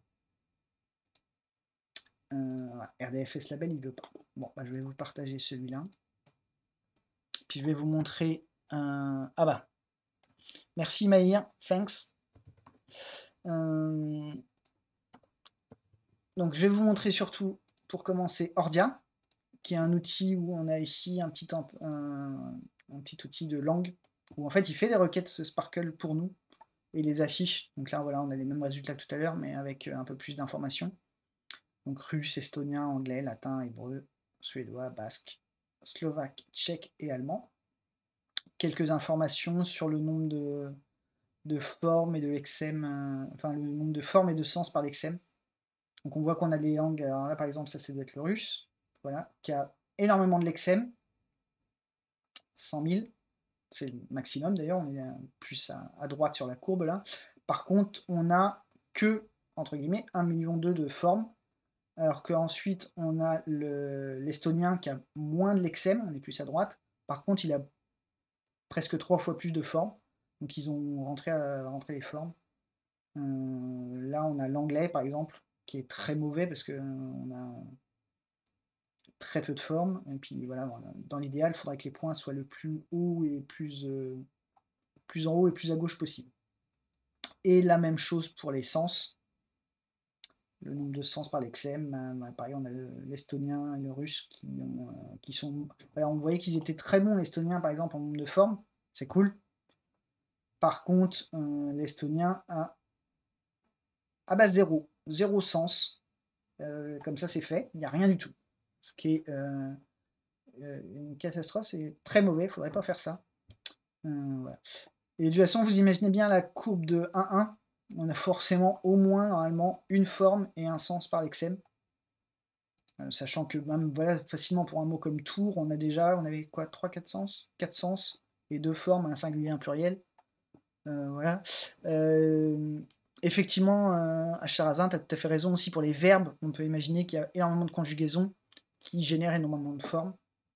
Euh, R D F S Label, il veut pas. Bon, bah, je vais vous partager celui-là. Puis je vais vous montrer un... Ah bah, merci Maïr, thanks. Euh... Donc je vais vous montrer surtout, pour commencer, Ordia, qui est un outil où on a ici un petit, un, un petit outil de langue, où en fait il fait des requêtes Sparkle pour nous, et les affiche. Donc là, voilà, on a les mêmes résultats que tout à l'heure, mais avec un peu plus d'informations. Donc russe, estonien, anglais, latin, hébreu, suédois, basque, slovaque, tchèque et allemand. Quelques informations sur le nombre de, de formes et de lexèmes, euh, enfin le nombre de formes et de sens par lexème. Donc on voit qu'on a des langues, alors là par exemple ça, ça doit être le russe, voilà, qui a énormément de lexèmes, cent mille, c'est le maximum d'ailleurs, on est plus à, à droite sur la courbe là. Par contre, on a que, entre guillemets, un million deux de formes, alors qu'ensuite on a l'estonien qui a moins de lexèmes, on est plus à droite. Par contre, il a presque trois fois plus de formes, donc ils ont rentré, à, rentré les formes. Euh, là, on a l'anglais par exemple, qui est très mauvais parce qu'on a très peu de formes. Et puis voilà, dans l'idéal, il faudrait que les points soient le plus haut et plus, euh, plus en haut et plus à gauche possible. Et la même chose pour les sens. Le nombre de sens par lexème, bah, pareil, on a l'estonien et le russe qui, ont, euh, qui sont. Alors, on voyait qu'ils étaient très bons, l'estonien par exemple, en nombre de formes, c'est cool. Par contre, euh, l'estonien a ah bah zéro, zéro sens. Euh, comme ça, c'est fait, il n'y a rien du tout. Ce qui est euh, une catastrophe, c'est très mauvais, il ne faudrait pas faire ça. Euh, voilà. Et de toute façon, vous imaginez bien la courbe de un un, on a forcément au moins normalement une forme et un sens par lexème. Euh, sachant que même voilà, facilement pour un mot comme tour, on a déjà, on avait quoi, trois quatre sens, quatre sens et deux formes, un singulier et un pluriel. Euh, voilà. Euh, effectivement, euh, Acharazin, tu as tout à fait raison aussi pour les verbes. On peut imaginer qu'il y a énormément de conjugaisons qui génèrent énormément de formes.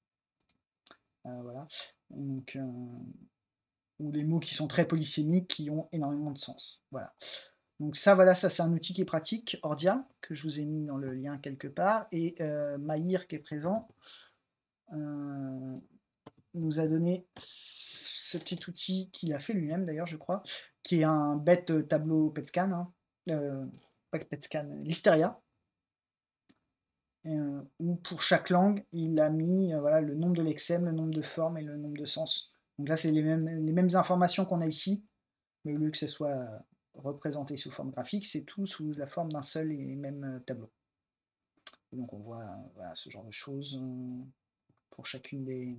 Euh, voilà. Donc, euh, ou les mots qui sont très polysémiques qui ont énormément de sens. Voilà. Donc ça, voilà, ça c'est un outil qui est pratique, Ordia, que je vous ai mis dans le lien quelque part, et euh, Maïr qui est présent euh, nous a donné ce petit outil qu'il a fait lui-même d'ailleurs, je crois, qui est un bête tableau PetScan, hein, euh, pas PetScan, Listeria, euh, où pour chaque langue, il a mis euh, voilà, le nombre de lexèmes, le nombre de formes et le nombre de sens. Donc là, c'est les mêmes, les mêmes informations qu'on a ici, mais au lieu que ce soit représenté sous forme graphique, c'est tout sous la forme d'un seul et même tableau. Et donc on voit voilà, ce genre de choses euh, pour chacune des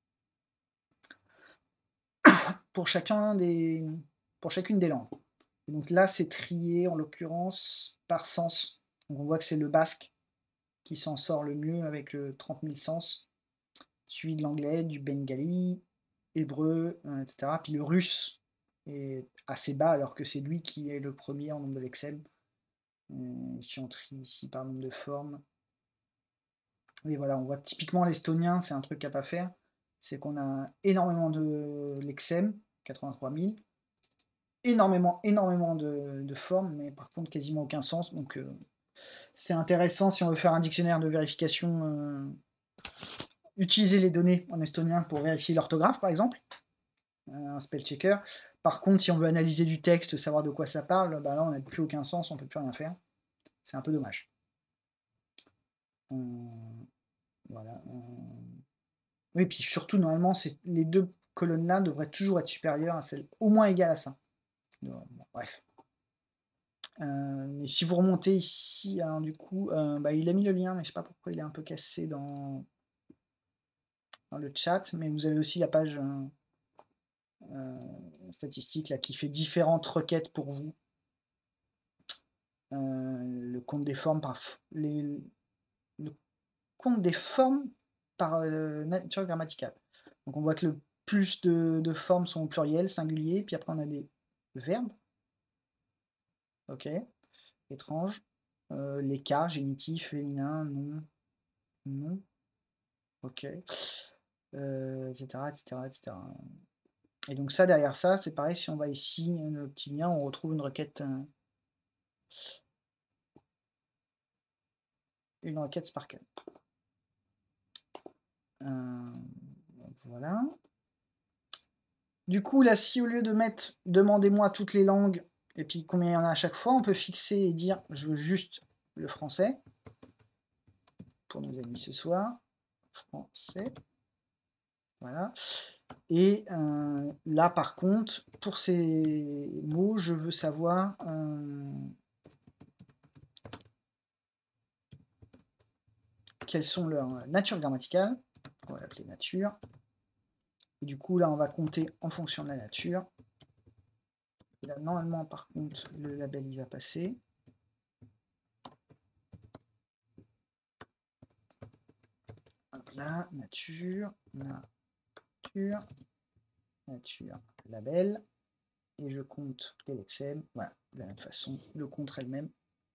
pour chacun des pour chacune des langues. Et donc là c'est trié en l'occurrence par sens. Donc on voit que c'est le basque qui s'en sort le mieux avec le trente mille sens, suivi de l'anglais, du bengali, hébreu, euh, et cetera. Puis le russe est assez bas alors que c'est lui qui est le premier en nombre de lexèmes. Euh, si on trie ici par nombre de formes. Et voilà, on voit typiquement l'estonien, c'est un truc à pas faire. C'est qu'on a énormément de lexèmes, quatre-vingt-trois mille, énormément, énormément de, de formes, mais par contre quasiment aucun sens. Donc euh, c'est intéressant si on veut faire un dictionnaire de vérification euh, utiliser les données en estonien pour vérifier l'orthographe, par exemple, un spell checker. Par contre, si on veut analyser du texte, savoir de quoi ça parle, bah là, on n'a plus aucun sens, on peut plus rien faire. C'est un peu dommage. Euh, voilà. Euh... Oui, puis surtout, normalement, les deux colonnes-là devraient toujours être supérieures à celle, au moins égale à ça. Donc, bon, bref. Euh, mais si vous remontez ici, alors du coup, euh, bah, il a mis le lien, mais je sais pas pourquoi il est un peu cassé dans, dans le chat. Mais vous avez aussi la page euh, euh, statistique là qui fait différentes requêtes pour vous. Euh, le compte des formes par les, le compte des formes par euh, nature grammaticale. Donc on voit que le plus de, de formes sont au pluriel, singulier, puis après on a des verbes. Ok, étrange. Euh, les cas, génitif, féminin, non, non. Ok, euh, et cetera, et cetera, et cetera. Et donc ça, derrière ça, c'est pareil, si on va ici, le petit lien, on retrouve une requête, euh, une requête Sparkle. Euh, voilà. Du coup, là, si au lieu de mettre « demandez-moi toutes les langues » et puis combien il y en a à chaque fois, on peut fixer et dire « je veux juste le français » pour nos amis ce soir. Français. Voilà. Et euh, là, par contre, pour ces mots, je veux savoir euh, quelles sont leurs natures grammaticales. On va l'appeler nature. Et du coup, là, on va compter en fonction de la nature. Et là, normalement, par contre, le label, il va passer. Hop là, nature, nature, nature, label. Et je compte les lexèmes. Voilà, de la même façon, le compte elle-même.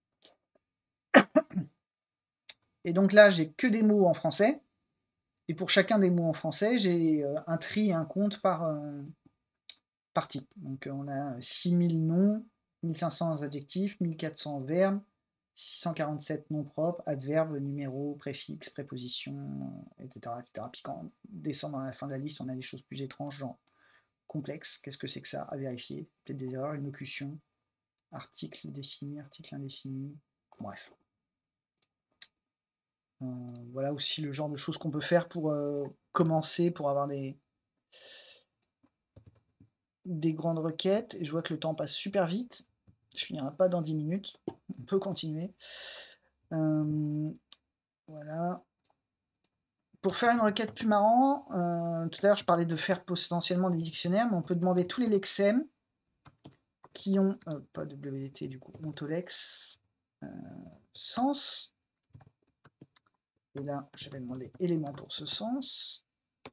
Et donc là, j'ai que des mots en français. Et pour chacun des mots en français, j'ai euh, un tri et un compte par, euh, par type. Donc euh, on a six mille noms, mille cinq cents adjectifs, mille quatre cents verbes, six cent quarante-sept noms propres, adverbes, numéros, préfixes, prépositions, et cetera, et cetera. Puis quand on descend dans la fin de la liste, on a des choses plus étranges, genre complexe, qu'est-ce que c'est que ça à vérifier, peut-être des erreurs, une locution, article défini, article indéfini, bref. Euh, voilà aussi le genre de choses qu'on peut faire pour euh, commencer, pour avoir des, des grandes requêtes. Et je vois que le temps passe super vite. Je finirai pas dans dix minutes. On peut continuer. Euh, voilà. Pour faire une requête plus marrant, euh, tout à l'heure je parlais de faire potentiellement des dictionnaires, mais on peut demander tous les lexèmes qui ont, euh, pas W T du coup, ontolex, euh, sens. Et là, je vais demander élément pour ce sens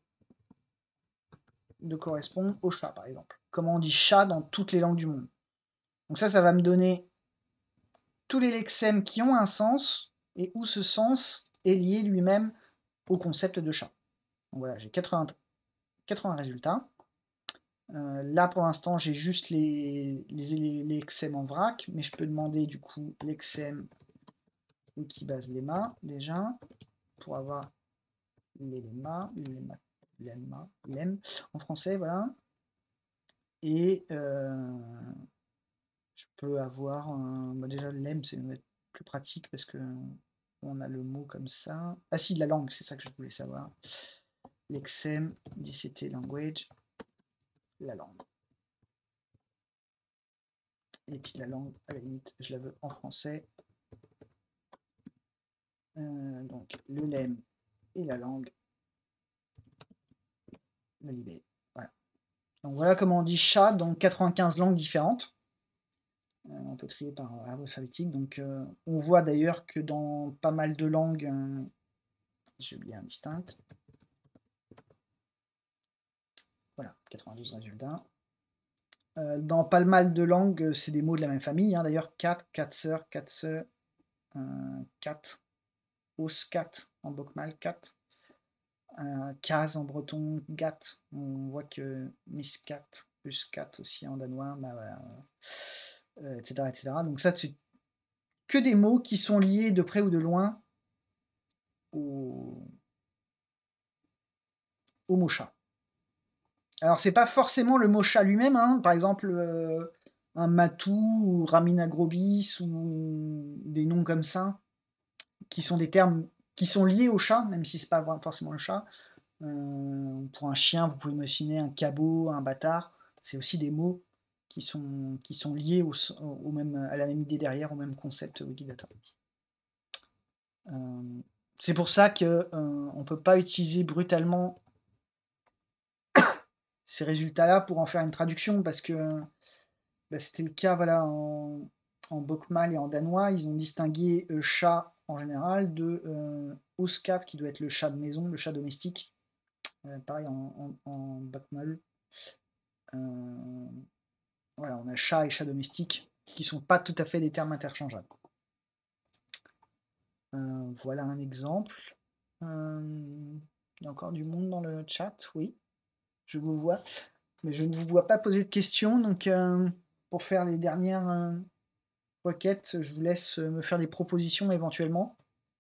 de correspondre au chat, par exemple. Comment on dit chat dans toutes les langues du monde. Donc ça, ça va me donner tous les lexèmes qui ont un sens et où ce sens est lié lui-même au concept de chat. Donc voilà, j'ai quatre-vingts, quatre-vingts résultats. Euh, là, pour l'instant, j'ai juste les, les, les lexèmes en vrac, mais je peux demander du coup lexème Wikibase lemma déjà pour avoir les lemma, lemma, lemma, lem en français, voilà. Et euh, je peux avoir un, bah déjà lem, c'est plus pratique parce que on a le mot comme ça. Ah si, la langue, c'est ça que je voulais savoir. Lexem, D C T language, la langue. Et puis la langue, à la limite, je la veux en français. Euh, donc le lem et la langue, le libé. Voilà. Donc voilà comment on dit chat dans quatre-vingt-quinze langues différentes. Euh, on peut trier par arbre alphabétique. Donc euh, on voit d'ailleurs que dans pas mal de langues, euh, j'ai oublié un distinct. Voilà, quatre-vingt-douze résultats. Euh, dans pas mal de langues, c'est des mots de la même famille. Hein. D'ailleurs, cat, quatre sœurs, quatre sœurs, euh, cat, os, cat en bokmal, cat. Euh, case en breton, gat. On voit que miss cat, plus cat aussi en danois, bah, voilà. euh, et cetera, et cetera. Donc ça, c'est que des mots qui sont liés de près ou de loin au, au mot chat. Alors, c'est pas forcément le mot chat lui-même, hein. Par exemple, euh, un matou ou Ramina grobis ou des noms comme ça, qui sont des termes qui sont liés au chat, même si c'est pas forcément le chat. Euh, pour un chien, vous pouvez imaginer un cabot, un bâtard. C'est aussi des mots qui sont, qui sont liés au, au même, à la même idée derrière, au même concept Wikidata. Euh, c'est pour ça qu'on euh, ne peut pas utiliser brutalement ces résultats-là pour en faire une traduction, parce que bah, c'était le cas voilà, en, en bokmal et en danois. Ils ont distingué euh, chat en général de euh, oskat, qui doit être le chat de maison, le chat domestique. Euh, pareil en, en, en bokmal. Euh, voilà, on a chat et chat domestique qui sont pas tout à fait des termes interchangeables. Euh, voilà un exemple. Euh, il y a encore du monde dans le chat, oui. Je vous vois, mais je ne vous vois pas poser de questions. Donc, euh, pour faire les dernières euh, requêtes, je vous laisse me faire des propositions éventuellement.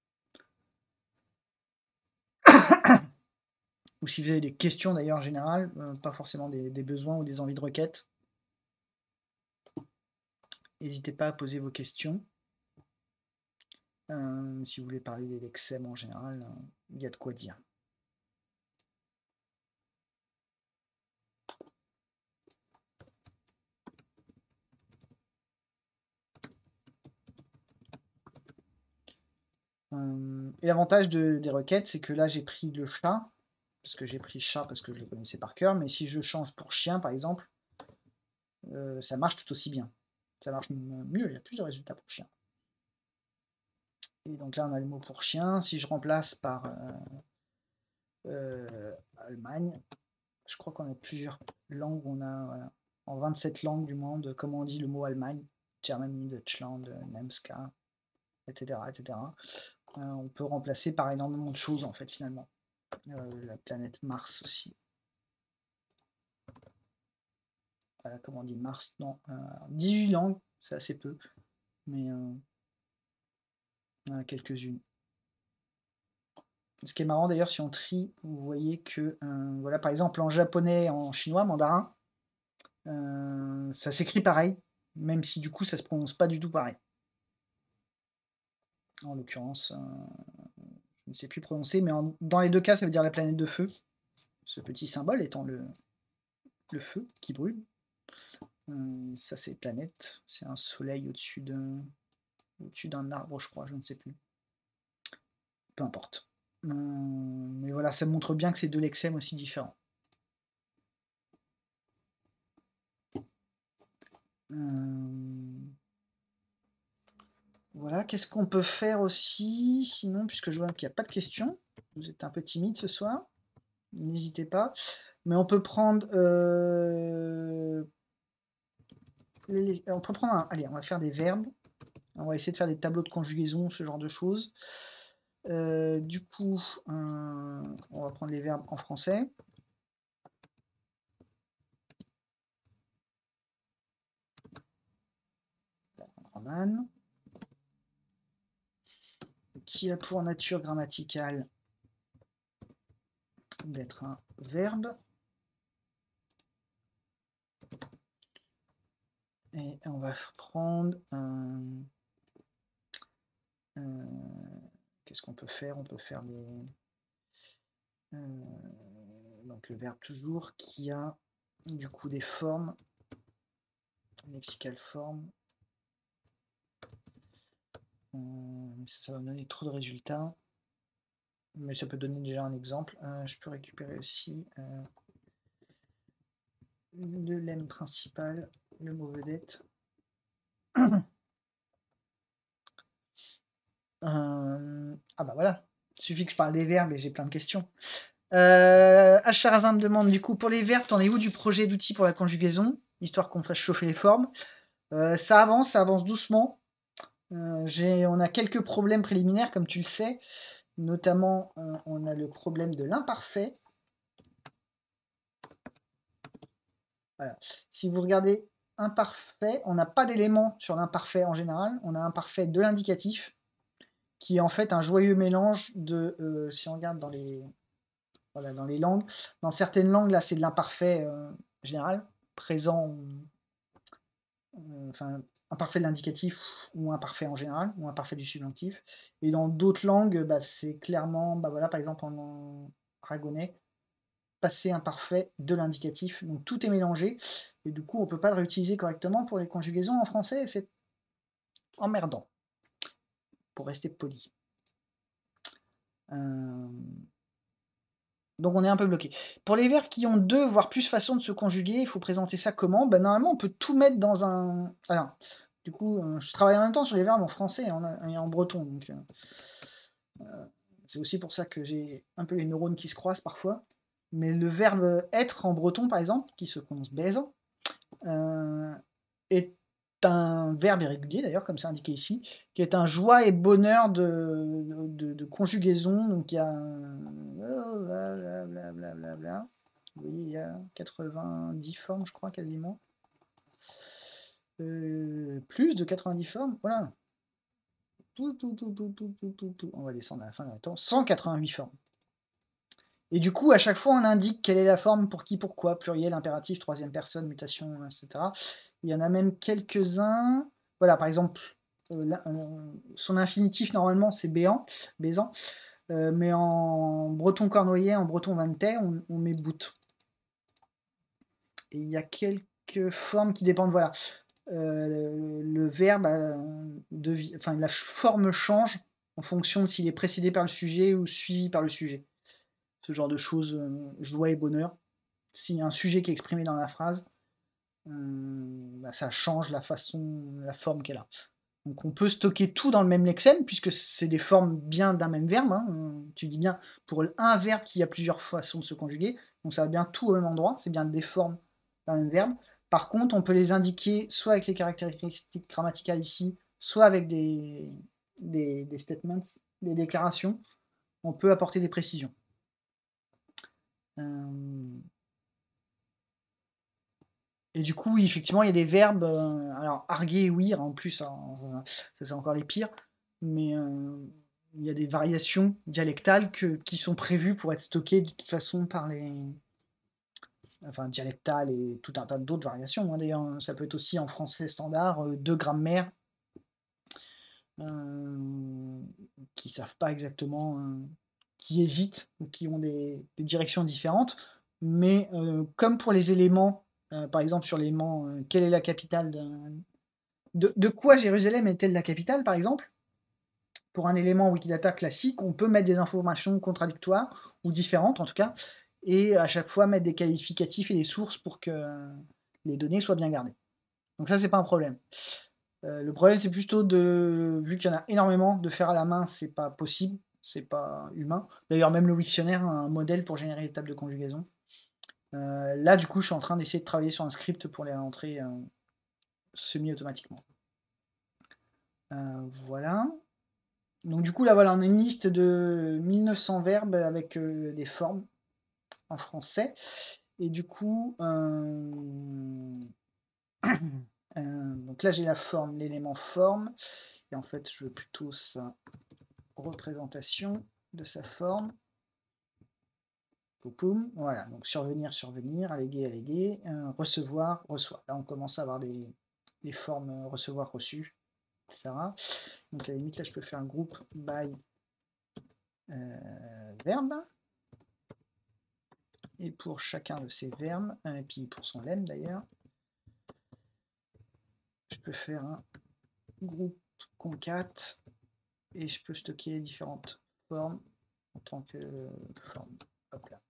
Ou si vous avez des questions d'ailleurs en général, euh, pas forcément des, des besoins ou des envies de requêtes. N'hésitez pas à poser vos questions. Euh, si vous voulez parler des Lexem en général, euh, il y a de quoi dire. Euh, et l'avantage de, des requêtes, c'est que là j'ai pris le chat, parce que j'ai pris chat parce que je le connaissais par cœur, mais si je change pour chien par exemple, euh, ça marche tout aussi bien. Ça marche mieux, il y a plus de résultats pour chien. Et donc là on a le mot pour chien. Si je remplace par euh, euh, Allemagne, je crois qu'on a plusieurs langues, on a voilà, en vingt-sept langues du monde, comment on dit le mot Allemagne, Germany, Deutschland, Nemska, et cetera, et cetera. Euh, on peut remplacer par énormément de choses en fait finalement. Euh, la planète Mars aussi. Voilà, comment on dit Mars, non, euh, dix-huit langues, c'est assez peu, mais euh, il y en a quelques-unes. Ce qui est marrant d'ailleurs, si on trie, vous voyez que, euh, voilà, par exemple, en japonais, en chinois, mandarin, euh, ça s'écrit pareil, même si du coup, ça se prononce pas du tout pareil. En l'occurrence, euh, je ne sais plus prononcer, mais en, dans les deux cas, ça veut dire la planète de feu. Ce petit symbole étant le, le feu qui brûle. Euh, ça, c'est planète. C'est un soleil au-dessus d'un au-dessus d'un arbre, je crois, je ne sais plus. Peu importe. Euh, mais voilà, ça montre bien que c'est deux lexèmes aussi différents. Euh, voilà, qu'est-ce qu'on peut faire aussi sinon, puisque je vois qu'il n'y a pas de questions, vous êtes un peu timide ce soir, n'hésitez pas, mais on peut prendre euh, les, on peut prendre un, allez, on va faire des verbes, on va essayer de faire des tableaux de conjugaison, ce genre de choses. Euh, du coup, euh, on va prendre les verbes en français. Roman, qui a pour nature grammaticale d'être un verbe. Et on va prendre un... Euh, Qu'est-ce qu'on peut faire? On peut faire les... Euh, donc le verbe toujours qui a du coup des formes, lexicales formes. Euh, ça va me donner trop de résultats, mais ça peut donner déjà un exemple. Euh, je peux récupérer aussi euh, le lemme principal, le mot vedette. Euh, ah bah voilà, il suffit que je parle des verbes et j'ai plein de questions. Euh, Acharazin me demande du coup pour les verbes, t'en es où du projet d'outils pour la conjugaison, histoire qu'on fasse chauffer les formes? euh, Ça avance, ça avance doucement. Euh, j'ai, on a quelques problèmes préliminaires comme tu le sais, notamment euh, on a le problème de l'imparfait. Voilà. Si vous regardez imparfait, on n'a pas d'éléments sur l'imparfait en général, on a imparfait de l'indicatif qui est en fait un joyeux mélange de, euh, si on regarde dans les, voilà, dans les langues. Dans certaines langues, là, c'est de l'imparfait euh, général, présent, ou, euh, enfin, imparfait de l'indicatif ou imparfait en général, ou imparfait du subjonctif. Et dans d'autres langues, bah, c'est clairement, bah, voilà, par exemple en, en aragonais, passé imparfait de l'indicatif. Donc tout est mélangé, et du coup, on ne peut pas le réutiliser correctement pour les conjugaisons en français, et c'est emmerdant, pour rester poli. Euh... Donc on est un peu bloqué. Pour les verbes qui ont deux, voire plus façons de se conjuguer, il faut présenter ça comment? Ben, normalement, on peut tout mettre dans un... Alors, du coup, euh, je travaille en même temps sur les verbes en français et en, et en breton. Donc, euh, euh, c'est aussi pour ça que j'ai un peu les neurones qui se croisent parfois. Mais le verbe être en breton, par exemple, qui se prononce baiser, euh, est un verbe irrégulier, d'ailleurs, comme c'est indiqué ici, qui est un joie et bonheur de, de, de conjugaison. Donc il y a blablabla. Oui, il y a quatre-vingt-dix formes, je crois, quasiment. Euh, plus de quatre-vingt-dix formes, voilà. Tout, tout, tout, tout, tout, tout, tout, tout. On va descendre à la fin de temps. cent quatre-vingt-huit formes. Et du coup, à chaque fois, on indique quelle est la forme, pour qui, pourquoi, pluriel, impératif, troisième personne, mutation, et cetera. Il y en a même quelques-uns. Voilà, par exemple, euh, là, euh, son infinitif, normalement, c'est béant, baisant. Euh, mais en breton cornouaillais, en breton vantais, on, on met bout. Et il y a quelques formes qui dépendent, voilà. Euh, le verbe, de, enfin, la forme change en fonction de s'il est précédé par le sujet ou suivi par le sujet. Ce genre de choses, euh, joie et bonheur. S'il y a un sujet qui est exprimé dans la phrase, euh, bah, ça change la façon, la forme qu'elle a. Donc on peut stocker tout dans le même lexème, puisque c'est des formes bien d'un même verbe. Hein. Tu dis bien pour un verbe qui a plusieurs façons de se conjuguer, donc ça va bien tout au même endroit, c'est bien des formes d'un même verbe. Par contre, on peut les indiquer soit avec les caractéristiques grammaticales ici, soit avec des, des, des statements, des déclarations. On peut apporter des précisions. Euh, Et du coup, oui, effectivement, il y a des verbes. Euh, alors, arguer et ouïr, en plus, hein, ça, ça, c'est encore les pires. Mais euh, il y a des variations dialectales que, qui sont prévues pour être stockées de toute façon par les. Enfin, dialectales et tout un tas d'autres variations. Hein, d'ailleurs, ça peut être aussi en français standard, euh, de grammaire euh, qui ne savent pas exactement, euh, qui hésitent ou qui ont des, des directions différentes. Mais euh, comme pour les éléments, euh, par exemple sur l'élément euh, quelle est la capitale de, de, de quoi Jérusalem est-elle la capitale, par exemple, pour un élément Wikidata classique, on peut mettre des informations contradictoires ou différentes en tout cas, et à chaque fois mettre des qualificatifs et des sources pour que les données soient bien gardées. Donc ça, c'est pas un problème. Euh, le problème, c'est plutôt de, vu qu'il y en a énormément, de faire à la main, c'est pas possible, c'est pas humain. D'ailleurs, même le Wiktionnaire a un modèle pour générer les tables de conjugaison. Euh, là, du coup, je suis en train d'essayer de travailler sur un script pour les rentrer euh, semi-automatiquement. Euh, voilà. Donc du coup, là, voilà, on a une liste de mille neuf cents verbes avec euh, des formes en français. Et du coup, euh, euh, donc là, j'ai la forme, l'élément forme. Et en fait, je veux plutôt sa représentation de sa forme. Poupoum. Voilà, donc survenir, survenir, alléguer, alléguer, euh, recevoir, reçoit. Là, on commence à avoir des, des formes euh, recevoir, reçu, et cetera. Donc à la limite, là, je peux faire un groupe by euh, verbe. Et pour chacun de ces verbes, et puis pour son lemme d'ailleurs, je peux faire un groupe concat et je peux stocker les différentes formes en tant que forme. Hop là.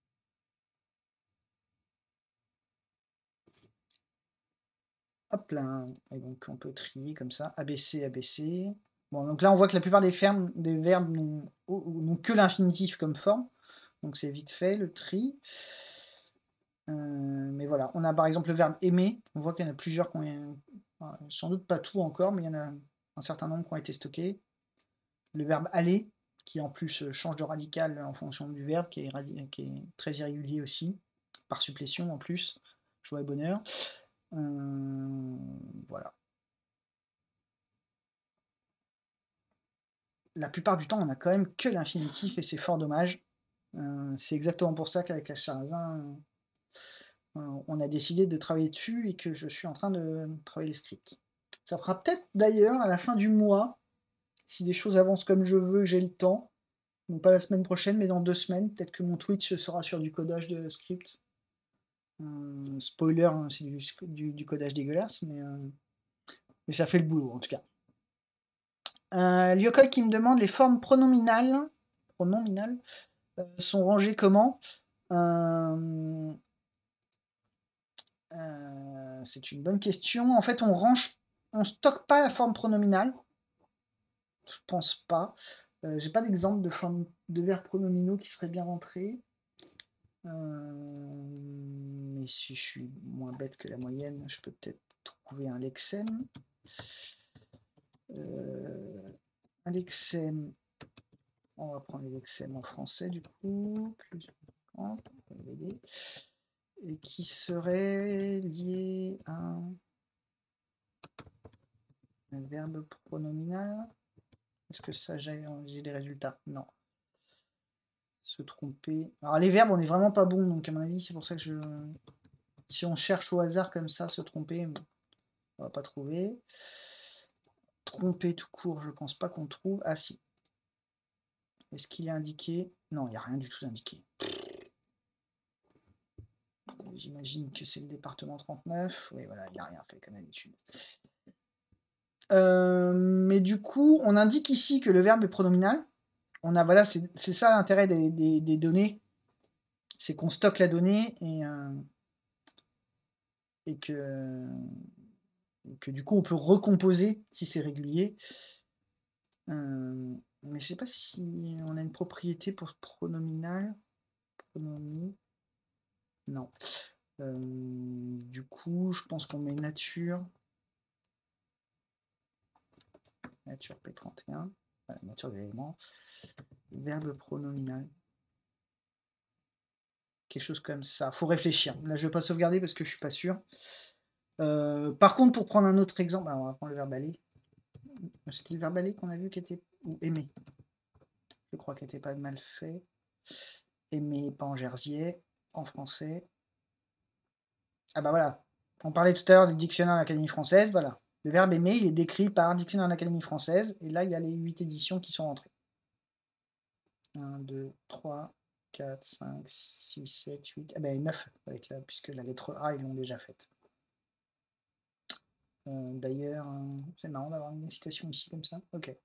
Hop là. Et donc on peut trier comme ça, A B C, A B C. Bon, donc là on voit que la plupart des, fermes, des verbes n'ont que l'infinitif comme forme. Donc c'est vite fait le tri. Euh, mais voilà, on a par exemple le verbe aimer. On voit qu'il y en a plusieurs qui ont, sans doute pas tout encore, mais il y en a un certain nombre qui ont été stockés. Le verbe aller, qui en plus change de radical en fonction du verbe, qui est, qui est très irrégulier aussi, par supplétion en plus, joie et bonheur. Euh, voilà. La plupart du temps, on a quand même que l'infinitif et c'est fort dommage. Euh, c'est exactement pour ça qu'avec Acharazin, euh, on a décidé de travailler dessus et que je suis en train de travailler les scripts. Ça fera peut-être d'ailleurs à la fin du mois, si les choses avancent comme je veux, j'ai le temps. Donc pas la semaine prochaine, mais dans deux semaines, peut-être que mon Twitch sera sur du codage de script. Euh, spoiler, hein, c'est du, du, du, codage dégueulasse, mais, euh, mais ça fait le boulot en tout cas. Euh, Lyokoi qui me demande les formes pronominales, pronominales euh, sont rangées comment euh, euh, C'est une bonne question. En fait, on range, on stocke pas la forme pronominale. Je pense pas. Euh, J'ai pas d'exemple de forme de verbes pronominaux qui serait bien rentré. Euh, mais si je suis moins bête que la moyenne, je peux peut-être trouver un lexème. Euh, un lexème. On va prendre les lexèmes en français du coup. Plus et qui serait lié à un, un verbe pronominal. Est-ce que ça j'ai des résultats? Non. Se tromper. Alors les verbes, on est vraiment pas bon, donc à mon avis, c'est pour ça que je. Si on cherche au hasard comme ça, se tromper, on va pas trouver. Tromper tout court, je pense pas qu'on trouve. Ah si. Est-ce qu'il est indiqué? Non, il n'y a rien du tout indiqué. J'imagine que c'est le département trente-neuf. Oui, voilà, il n'y a rien fait comme d'habitude. Euh, mais du coup, on indique ici que le verbe est pronominal. On a, voilà, c'est ça l'intérêt des, des, des, données. C'est qu'on stocke la donnée et, euh, et que, et que du coup, on peut recomposer si c'est régulier. Euh, mais je sais pas si on a une propriété pour pronominal. Pronomie. Non. Euh, du coup, je pense qu'on met nature. Nature P trente et un. Voilà, nature de l'élément. Verbe pronominal. Quelque chose comme ça. Faut réfléchir. Là, je ne vais pas sauvegarder parce que je suis pas sûr. Euh, par contre, pour prendre un autre exemple, alors on va prendre le verbe aller. C'était le verbe aller qu'on a vu qui était. Ou aimer. Je crois qu'il n'était pas mal fait. Aimer, pas en jersiais, en français. Ah bah voilà. On parlait tout à l'heure du dictionnaire de l'Académie française. Voilà. Le verbe aimer, il est décrit par Dictionnaire de l'Académie française. Et là, il y a les huit éditions qui sont rentrées. un, deux, trois, quatre, cinq, six, sept, huit. Ah ben neuf, avec la, puisque la lettre A, ils l'ont déjà faite. Euh, D'ailleurs, euh, c'est marrant d'avoir une citation ici comme ça. Ok.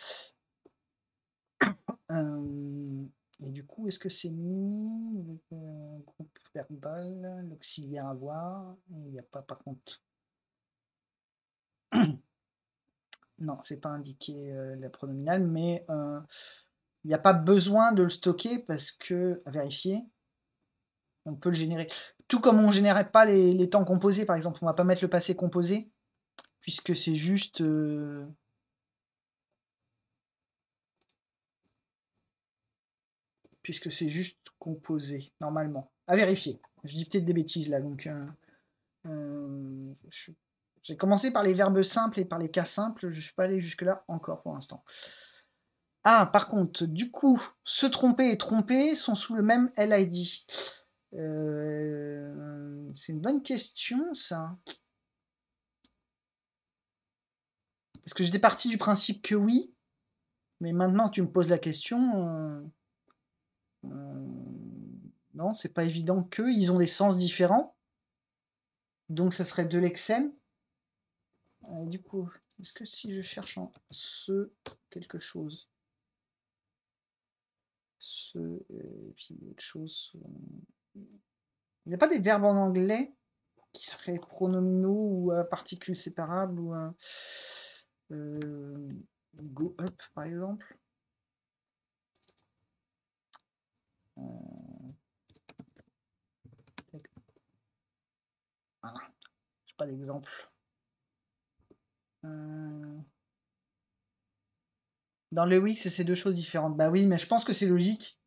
Euh, et du coup, est-ce que c'est mis le euh, groupe verbal, l'auxiliaire à voir? Il n'y a pas par contre. Non, c'est pas indiqué euh, la pronominale, mais euh, il n'y a pas besoin de le stocker parce que, à vérifier, on peut le générer. Tout comme on ne générait pas les, les temps composés, par exemple, on ne va pas mettre le passé composé, puisque c'est juste. Euh, puisque c'est juste composé, normalement. À vérifier. Je dis peut-être des bêtises là, donc. Euh, euh, je, j'ai commencé par les verbes simples et par les cas simples, je ne suis pas allé jusque-là encore pour l'instant. Ah, par contre, du coup, se tromper et tromper sont sous le même L I D. Euh, c'est une bonne question, ça. Parce que j'étais parti du principe que oui, mais maintenant tu me poses la question. Euh, euh, non, c'est pas évident que. Ils ont des sens différents. Donc ça serait de l'exem. Euh, du coup, est-ce que si je cherche en ce quelque chose, ce, et puis autre chose, euh, il n'y a pas des verbes en anglais qui seraient pronominaux ou à particules séparables ou un euh, go up par exemple. Euh, voilà, j'ai pas d'exemple. Euh, Dans le Wix, c'est deux choses différentes. Bah oui, mais je pense que c'est logique.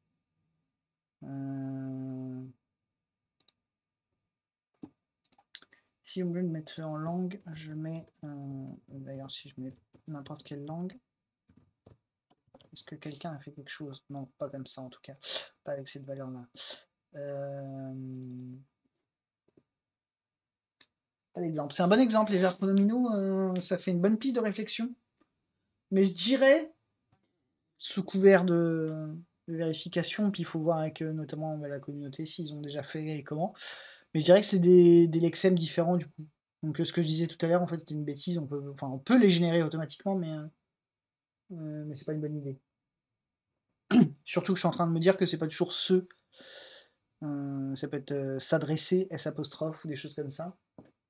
Euh, Si on veut le mettre en langue, je mets. Euh... D'ailleurs, si je mets n'importe quelle langue. Est-ce que quelqu'un a fait quelque chose? Non, pas comme ça en tout cas. Pas avec cette valeur-là. Euh... Pas d'exemple. C'est un bon exemple, les verbes pronominaux, euh, ça fait une bonne piste de réflexion. Mais je dirais, sous couvert de, de vérification, puis il faut voir avec euh, notamment bah, la communauté s'ils ont déjà fait et comment. Mais je dirais que c'est des, des lexèmes différents du coup. Donc euh, ce que je disais tout à l'heure, en fait, c'était une bêtise. On peut, enfin, on peut les générer automatiquement, mais, euh, euh, mais c'est pas une bonne idée. Surtout que je suis en train de me dire que c'est pas toujours ce. Euh, ça peut être euh, s'adresser, S apostrophe ou des choses comme ça.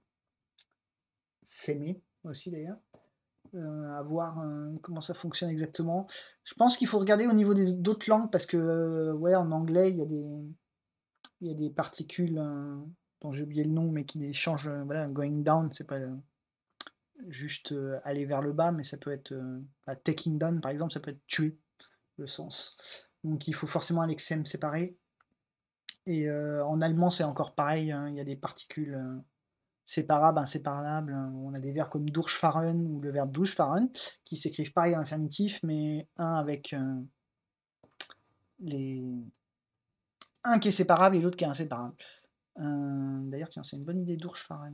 S'aimer aussi d'ailleurs. Euh, à voir euh, comment ça fonctionne exactement. Je pense qu'il faut regarder au niveau des d'autres langues parce que euh, ouais, en anglais, il y a des, il y a des particules euh, dont j'ai oublié le nom, mais qui les changent. Euh, voilà, going down, c'est pas euh, juste euh, aller vers le bas, mais ça peut être euh, bah, taking down par exemple, ça peut être tuer le sens. Donc il faut forcément un lexème séparé. Et euh, en allemand, c'est encore pareil, hein, il y a des particules euh, séparables, inséparables. On a des verbes comme durchfahren ou le verbe durchfahren qui s'écrivent pareil en infinitif, mais un avec euh, les... un qui est séparable et l'autre qui est inséparable. Euh, D'ailleurs, tiens, c'est une bonne idée, durchfahren.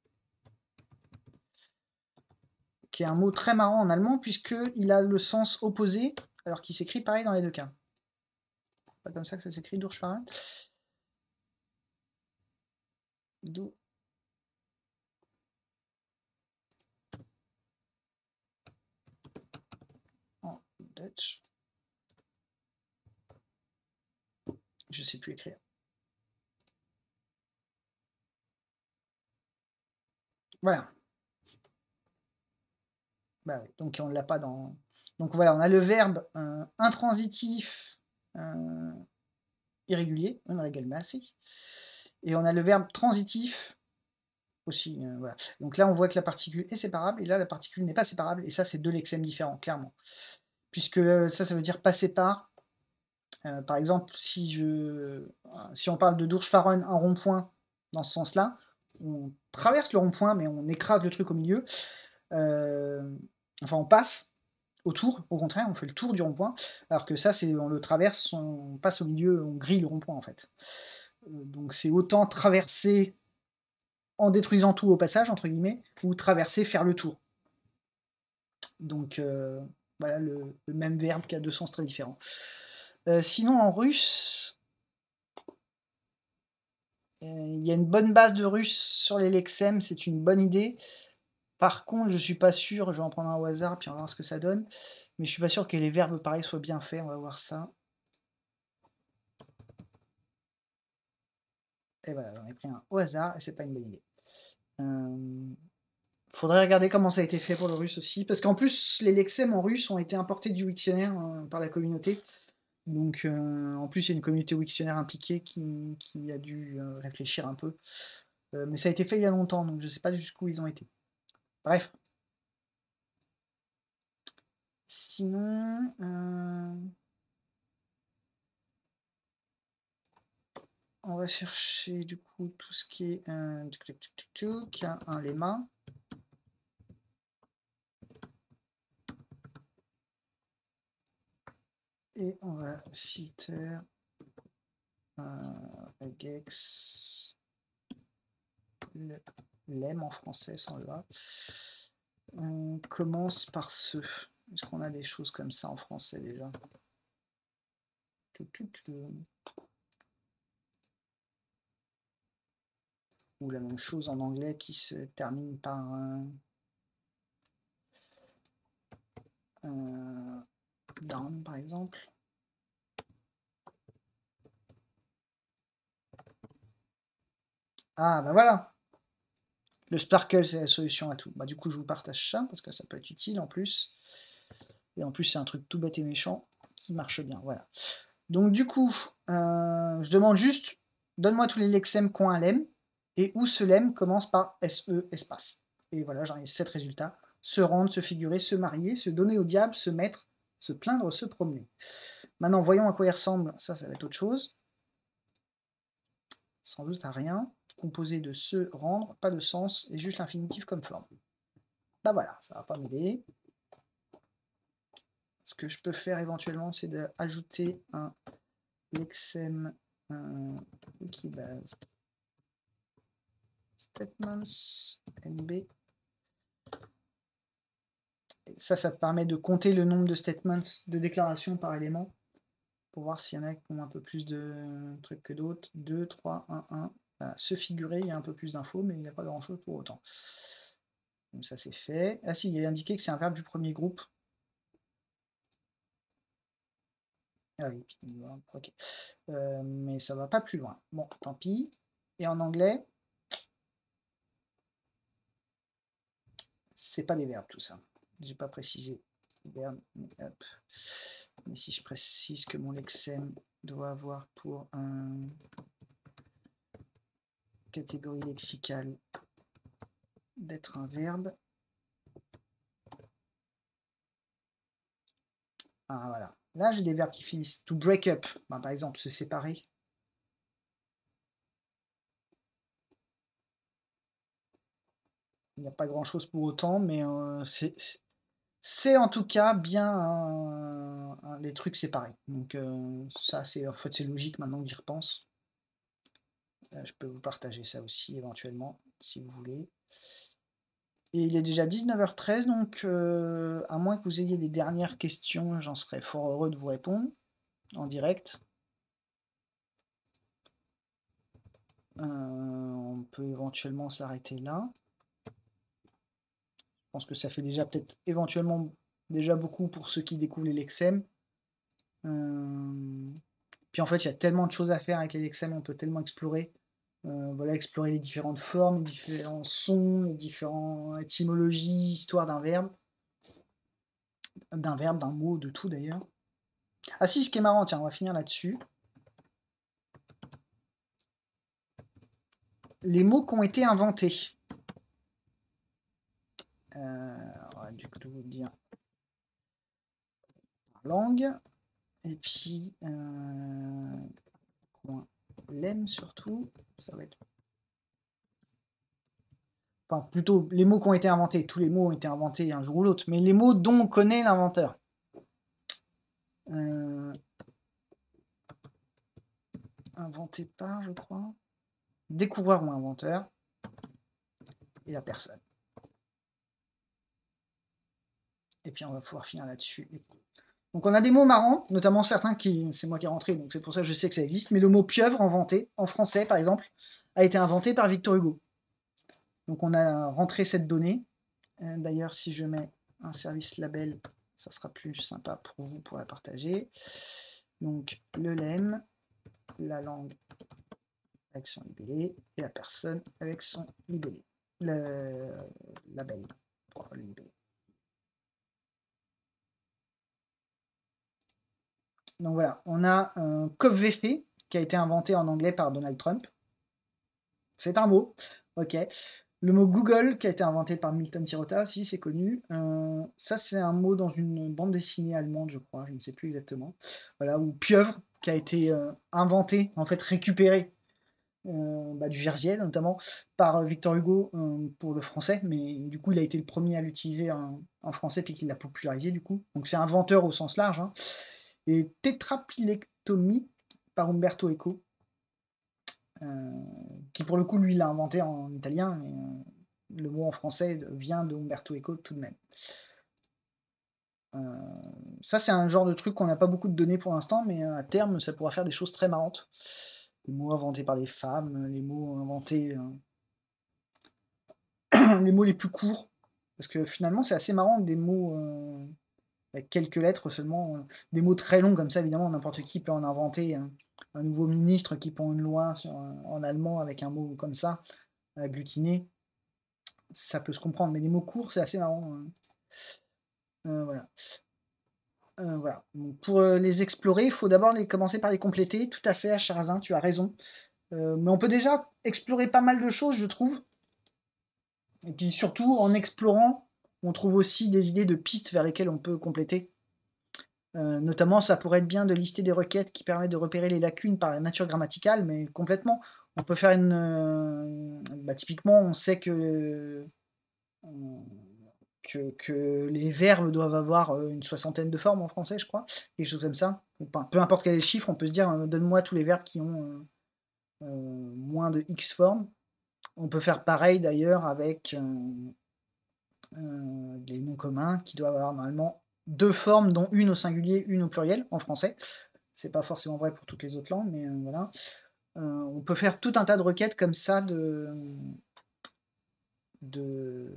Qui est un mot très marrant en allemand, puisqu'il a le sens opposé, alors qu'il s'écrit pareil dans les deux cas. Pas comme ça que ça s'écrit, durchfahren. Du... En Dutch. Je sais plus écrire. Voilà. Bah oui, donc on ne l'a pas dans... Donc voilà, on a le verbe euh, intransitif euh, irrégulier, unregelmäßig, et on a le verbe transitif aussi. Euh, voilà. Donc là, on voit que la particule est séparable, et là, la particule n'est pas séparable, et ça, c'est deux lexèmes différents, clairement. Puisque euh, ça, ça veut dire passer par. Euh, par exemple, si, je, si on parle de Durchfahren, un rond-point dans ce sens-là, on traverse le rond-point, mais on écrase le truc au milieu. Euh, enfin, on passe autour, au contraire, on fait le tour du rond-point, alors que ça, c'est on le traverse, on passe au milieu, on grille le rond-point en fait. Euh, donc c'est autant traverser en détruisant tout au passage, entre guillemets, ou traverser, faire le tour. Donc euh, voilà le, le, même verbe qui a deux sens très différents. Euh, sinon en russe, il euh, y a une bonne base de russe sur les lexèmes, c'est une bonne idée. Par contre, je suis pas sûr, je vais en prendre un au hasard, puis on va voir ce que ça donne. Mais je suis pas sûr que les verbes pareils soient bien faits, on va voir ça. Et voilà, j'en ai pris un au hasard, et c'est pas une bonne idée. Euh, faudrait regarder comment ça a été fait pour le russe aussi, parce qu'en plus, les lexèmes en russe ont été importés du Wiktionnaire euh, par la communauté. Donc, euh, en plus, il y a une communauté Wiktionnaire impliquée qui, qui a dû euh, réfléchir un peu. Euh, mais ça a été fait il y a longtemps, donc je sais pas jusqu'où ils ont été. Bref. Sinon... Euh... On va chercher du coup tout ce qui est un, qui a un lemma. Et on va filter euh, regex le lemme en français sans le A. On commence par ce. Est-ce qu'on a des choses comme ça en français déjà? Ou la même chose en anglais qui se termine par un, un down par exemple. Ah bah voilà, le Sparkle c'est la solution à tout. Bah du coup je vous partage ça parce que ça peut être utile en plus. Et en plus c'est un truc tout bête et méchant qui marche bien. Voilà. Donc du coup, euh, je demande juste, donne-moi tous les lexèmes qui ont un lemme et où ce lemme commence par S E espace. Et voilà, j'en ai sept résultats. Se rendre, se figurer, se marier, se donner au diable, se mettre, se plaindre, se promener. Maintenant, voyons à quoi il ressemble. Ça, ça va être autre chose. Sans doute à rien. Composé de se rendre, pas de sens, et juste l'infinitif comme forme. Bah voilà, ça va pas m'aider. ce que je peux faire éventuellement, c'est d'ajouter un lexem un wikibase statements mb. Ça, ça te permet de compter le nombre de statements de déclaration par élément pour voir s'il y en a qui ont un peu plus de trucs que d'autres. deux, trois, un, un. Voilà, se figurer, il y a un peu plus d'infos, mais il n'y a pas grand chose pour autant. Donc ça c'est fait. Ah si, il est indiqué que c'est un verbe du premier groupe. Ah oui, ok. Euh, mais ça va pas plus loin. Bon, tant pis. Et en anglais, c'est pas des verbes tout ça. J'ai pas précisé verbe, mais hop. Mais si je précise que mon lexem doit avoir pour un catégorie lexicale d'être un verbe. Ah voilà. Là j'ai des verbes qui finissent. To break up, ben, par exemple, se séparer. Il n'y a pas grand chose pour autant, mais euh, c'est en tout cas bien un, un, les trucs séparés. Donc euh, ça c'est en fait c'est logique maintenant que j'y repense. Euh, je peux vous partager ça aussi éventuellement si vous voulez. Et il est déjà dix-neuf heures treize, donc euh, à moins que vous ayez des dernières questions, j'en serais fort heureux de vous répondre en direct. Euh, on peut éventuellement s'arrêter là. Je pense que ça fait déjà peut-être éventuellement déjà beaucoup pour ceux qui découvrent les lexem. Euh, puis en fait, il y a tellement de choses à faire avec les lexem, on peut tellement explorer. Euh, voilà, explorer les différentes formes, les différents sons, les différentes étymologies, histoire d'un verbe, d'un verbe, d'un mot, de tout d'ailleurs. Ah si, ce qui est marrant, tiens, on va finir là-dessus. Les mots qui ont été inventés. Euh, on va du coup vous dire langue. Et puis, euh, lemme surtout, ça va être... Enfin, plutôt, les mots qui ont été inventés. Tous les mots ont été inventés un jour ou l'autre, mais les mots dont on connaît l'inventeur. Euh, inventé par, je crois. Découvreur ou inventeur. Et la personne. Et puis on va pouvoir finir là-dessus. Donc on a des mots marrants, notamment certains qui, c'est moi qui ai rentré, donc c'est pour ça que je sais que ça existe, mais le mot pieuvre inventé, en français par exemple, a été inventé par Victor Hugo. Donc on a rentré cette donnée. D'ailleurs, si je mets un service label, ça sera plus sympa pour vous pour la partager. Donc le lemme, la langue avec son libellé, et la personne avec son libellé. Le label pour le libellé. Donc voilà, on a un Kopfweffe qui a été inventé en anglais par Donald Trump. C'est un mot, ok. Le mot Google qui a été inventé par Milton Sirota aussi, c'est connu. Euh, ça, c'est un mot dans une bande dessinée allemande, je crois, je ne sais plus exactement. Voilà, ou pieuvre qui a été euh, inventé, en fait récupéré euh, bah, du Jersiais notamment par Victor Hugo euh, pour le français, mais du coup, il a été le premier à l'utiliser en, en français puis qu'il l'a popularisé du coup. Donc c'est inventeur au sens large. Hein. Et tétrapilectomie par Umberto Eco. Euh, qui pour le coup lui l'a inventé en italien, mais euh, le mot en français vient de Umberto Eco tout de même. Euh, ça c'est un genre de truc qu'on n'a pas beaucoup de données pour l'instant, mais à terme ça pourra faire des choses très marrantes. Les mots inventés par des femmes, les mots inventés, euh, les mots les plus courts, parce que finalement c'est assez marrant des mots euh, avec quelques lettres seulement, euh, des mots très longs comme ça évidemment n'importe qui peut en inventer. Hein. Un nouveau ministre qui prend une loi sur, en allemand avec un mot comme ça, agglutiné, ça peut se comprendre, mais des mots courts, c'est assez marrant. Hein. Euh, voilà. Euh, voilà. Donc, pour euh, les explorer, il faut d'abord les commencer par les compléter. Tout à fait, Acharazin, tu as raison. Euh, mais on peut déjà explorer pas mal de choses, je trouve. Et puis surtout, en explorant, on trouve aussi des idées de pistes vers lesquelles on peut compléter. Euh, notamment, ça pourrait être bien de lister des requêtes qui permettent de repérer les lacunes par la nature grammaticale, mais complètement. On peut faire une... Euh, bah, typiquement, on sait que... Euh, que, que les verbes doivent avoir euh, une soixantaine de formes en français, je crois, quelque chose comme ça. Enfin, peu importe quel est le chiffre, on peut se dire euh, donne-moi tous les verbes qui ont euh, euh, moins de X formes. On peut faire pareil d'ailleurs avec euh, euh, les noms communs qui doivent avoir normalement deux formes, dont une au singulier, une au pluriel en français. C'est pas forcément vrai pour toutes les autres langues, mais euh, voilà. Euh, on peut faire tout un tas de requêtes comme ça de, de,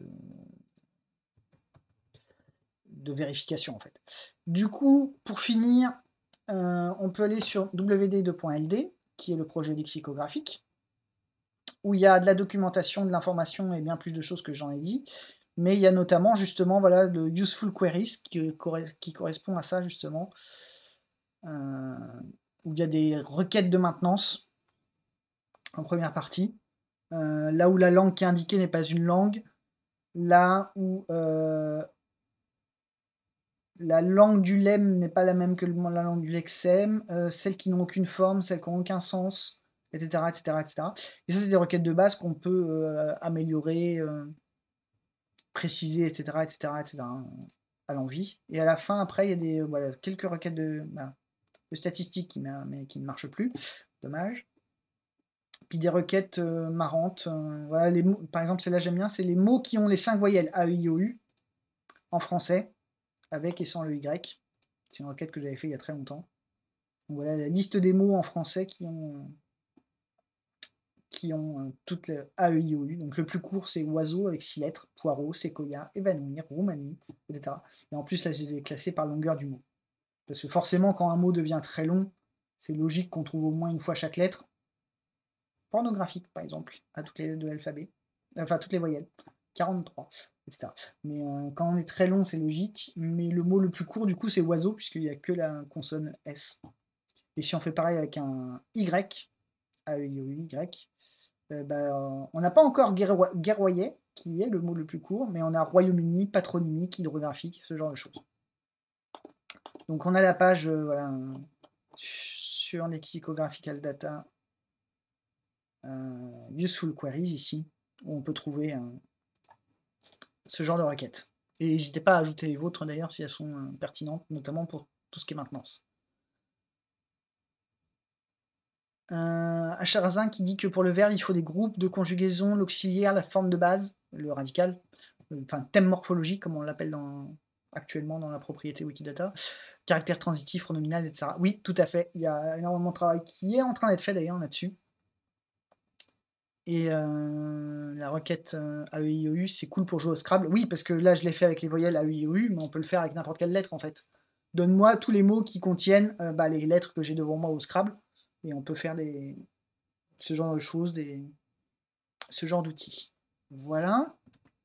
de vérification en fait. Du coup, pour finir, euh, on peut aller sur w d deux point l d, qui est le projet lexicographique, où il y a de la documentation, de l'information et bien plus de choses que j'en ai dit. Mais il y a notamment justement voilà, le Useful Queries qui, qui correspond à ça justement, euh, où il y a des requêtes de maintenance en première partie, euh, là où la langue qui est indiquée n'est pas une langue, là où euh, la langue du lemme n'est pas la même que la langue du lexème, euh, celles qui n'ont aucune forme, celles qui n'ont aucun sens, et cetera, et cetera, et cetera. Et ça, c'est des requêtes de base qu'on peut euh, améliorer, euh, préciser, et cetera, et cetera, et cetera, à l'envie. Et à la fin, après, il y a des, voilà, quelques requêtes de, bah, de statistiques qui, mais qui ne marchent plus. Dommage. Puis des requêtes euh, marrantes. Euh, voilà, les mots, par exemple, celle-là, j'aime bien, c'est les mots qui ont les cinq voyelles A, E, I, O, U en français, avec et sans le Y. C'est une requête que j'avais fait il y a très longtemps. Donc voilà la liste des mots en français qui ont, qui ont euh, toutes les A, E, I, O, U. Donc le plus court, c'est oiseau avec six lettres, poireau, séquoia, évanouir, Roumanie, et cetera. Et en plus, là, je les ai classés par longueur du mot. Parce que forcément, quand un mot devient très long, c'est logique qu'on trouve au moins une fois chaque lettre. Pornographique, par exemple, à toutes les lettres de l'alphabet. Enfin, toutes les voyelles. quarante-trois, et cetera. Mais euh, quand on est très long, c'est logique. Mais le mot le plus court, du coup, c'est oiseau, puisqu'il n'y a que la consonne S. Et si on fait pareil avec un Y, A, E, I, O, U, Y, euh, bah, on n'a pas encore guerroyer, qui est le mot le plus court, mais on a Royaume-Uni, patronymique, hydrographique, ce genre de choses. Donc on a la page euh, voilà, sur Lexicographical Data, euh, Useful Queries ici, où on peut trouver euh, ce genre de requêtes. Et n'hésitez pas à ajouter les vôtres d'ailleurs si elles sont euh, pertinentes, notamment pour tout ce qui est maintenance. Euh, Acharazin qui dit que pour le verbe, il faut des groupes de conjugaison, l'auxiliaire, la forme de base, le radical, enfin thème morphologique comme on l'appelle dans, actuellement dans la propriété Wikidata, caractère transitif, pronominal, et cetera. Oui, tout à fait. Il y a énormément de travail qui est en train d'être fait d'ailleurs là-dessus. Et euh, la requête euh, A E I O U, c'est cool pour jouer au Scrabble. Oui, parce que là, je l'ai fait avec les voyelles A E I O U, mais on peut le faire avec n'importe quelle lettre en fait. Donne-moi tous les mots qui contiennent euh, bah, les lettres que j'ai devant moi au Scrabble, et on peut faire des, ce genre de choses, des, ce genre d'outils. Voilà.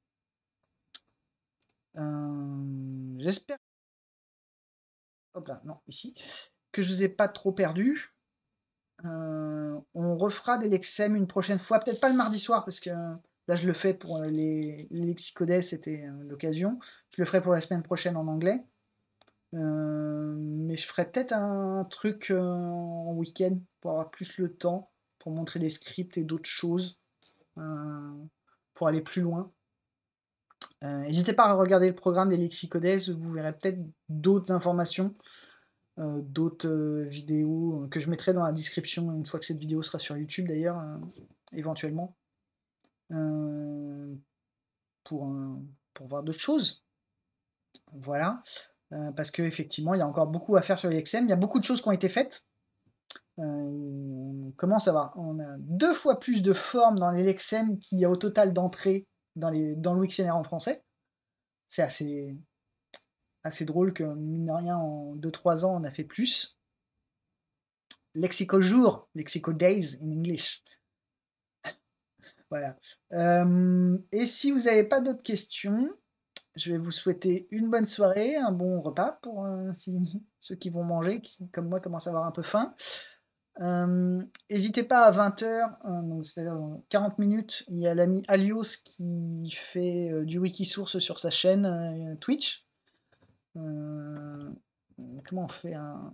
Euh, J'espère. Hop là, non, ici. Que je vous ai pas trop perdu. Euh, on refera des lexèmes une prochaine fois, peut-être pas le mardi soir, parce que là je le fais pour les, les lexicodes, c'était l'occasion. Je le ferai pour la semaine prochaine en anglais. Euh, mais je ferai peut-être un truc euh, en week-end pour avoir plus le temps, pour montrer des scripts et d'autres choses, euh, pour aller plus loin. Euh, N'hésitez pas à regarder le programme des lexicodes, vous verrez peut-être d'autres informations. Euh, d'autres euh, vidéos euh, que je mettrai dans la description une fois que cette vidéo sera sur YouTube d'ailleurs, euh, éventuellement, euh, pour, euh, pour voir d'autres choses. Voilà, euh, parce qu'effectivement, il y a encore beaucoup à faire sur les X M. Il y a beaucoup de choses qui ont été faites. Euh, on commence à voir, on a deux fois plus de formes dans les lexèmes qu'il y a au total d'entrées dans, les, dans le dictionnaire en français. C'est assez, assez drôle que, mine de rien, en deux trois ans, on a fait plus. Lexico jour, lexico days in English. Voilà. Euh, et si vous n'avez pas d'autres questions, je vais vous souhaiter une bonne soirée, un bon repas pour euh, si, ceux qui vont manger, qui, comme moi, commencent à avoir un peu faim. N'hésitez euh, pas à vingt heures, euh, c'est-à-dire dans quarante minutes, il y a l'ami Alios qui fait euh, du Wikisource sur sa chaîne euh, Twitch. Euh, comment on fait un...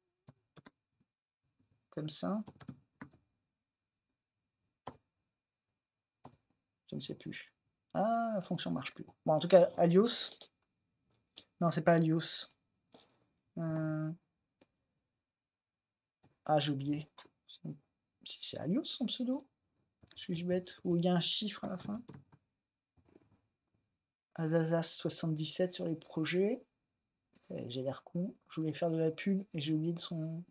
comme ça? Je ne sais plus. Ah, la fonction marche plus. Bon, en tout cas, Alios. Non, c'est pas Alios. Euh, Ah, j'ai oublié. Si c'est Alios son pseudo? Suis-je bête? Ou il y a un chiffre à la fin? Azazas soixante-dix-sept sur les projets. Eh, j'ai l'air con. Je voulais faire de la pub et j'ai oublié de son.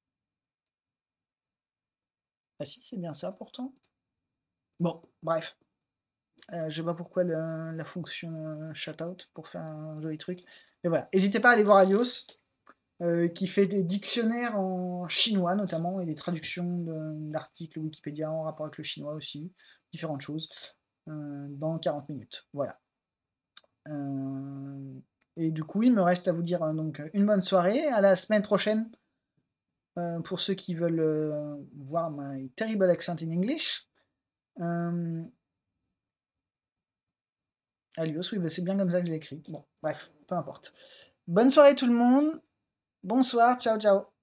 Ah si, c'est bien ça pourtant. Bon, bref. Euh, je sais pas pourquoi le- la fonction euh, shoutout pour faire un joli truc. Mais voilà, n'hésitez pas à aller voir Alios, euh, qui fait des dictionnaires en chinois notamment et des traductions de- d'articles Wikipédia en rapport avec le chinois aussi, différentes choses, euh, dans quarante minutes. Voilà. Euh, et du coup, il me reste à vous dire euh, donc une bonne soirée, à la semaine prochaine euh, pour ceux qui veulent euh, voir my terrible accent in English. Euh, Alios, oui, bah, c'est bien comme ça que je l'ai écrit. Bon, bref, peu importe. Bonne soirée tout le monde. Bonsoir, ciao ciao.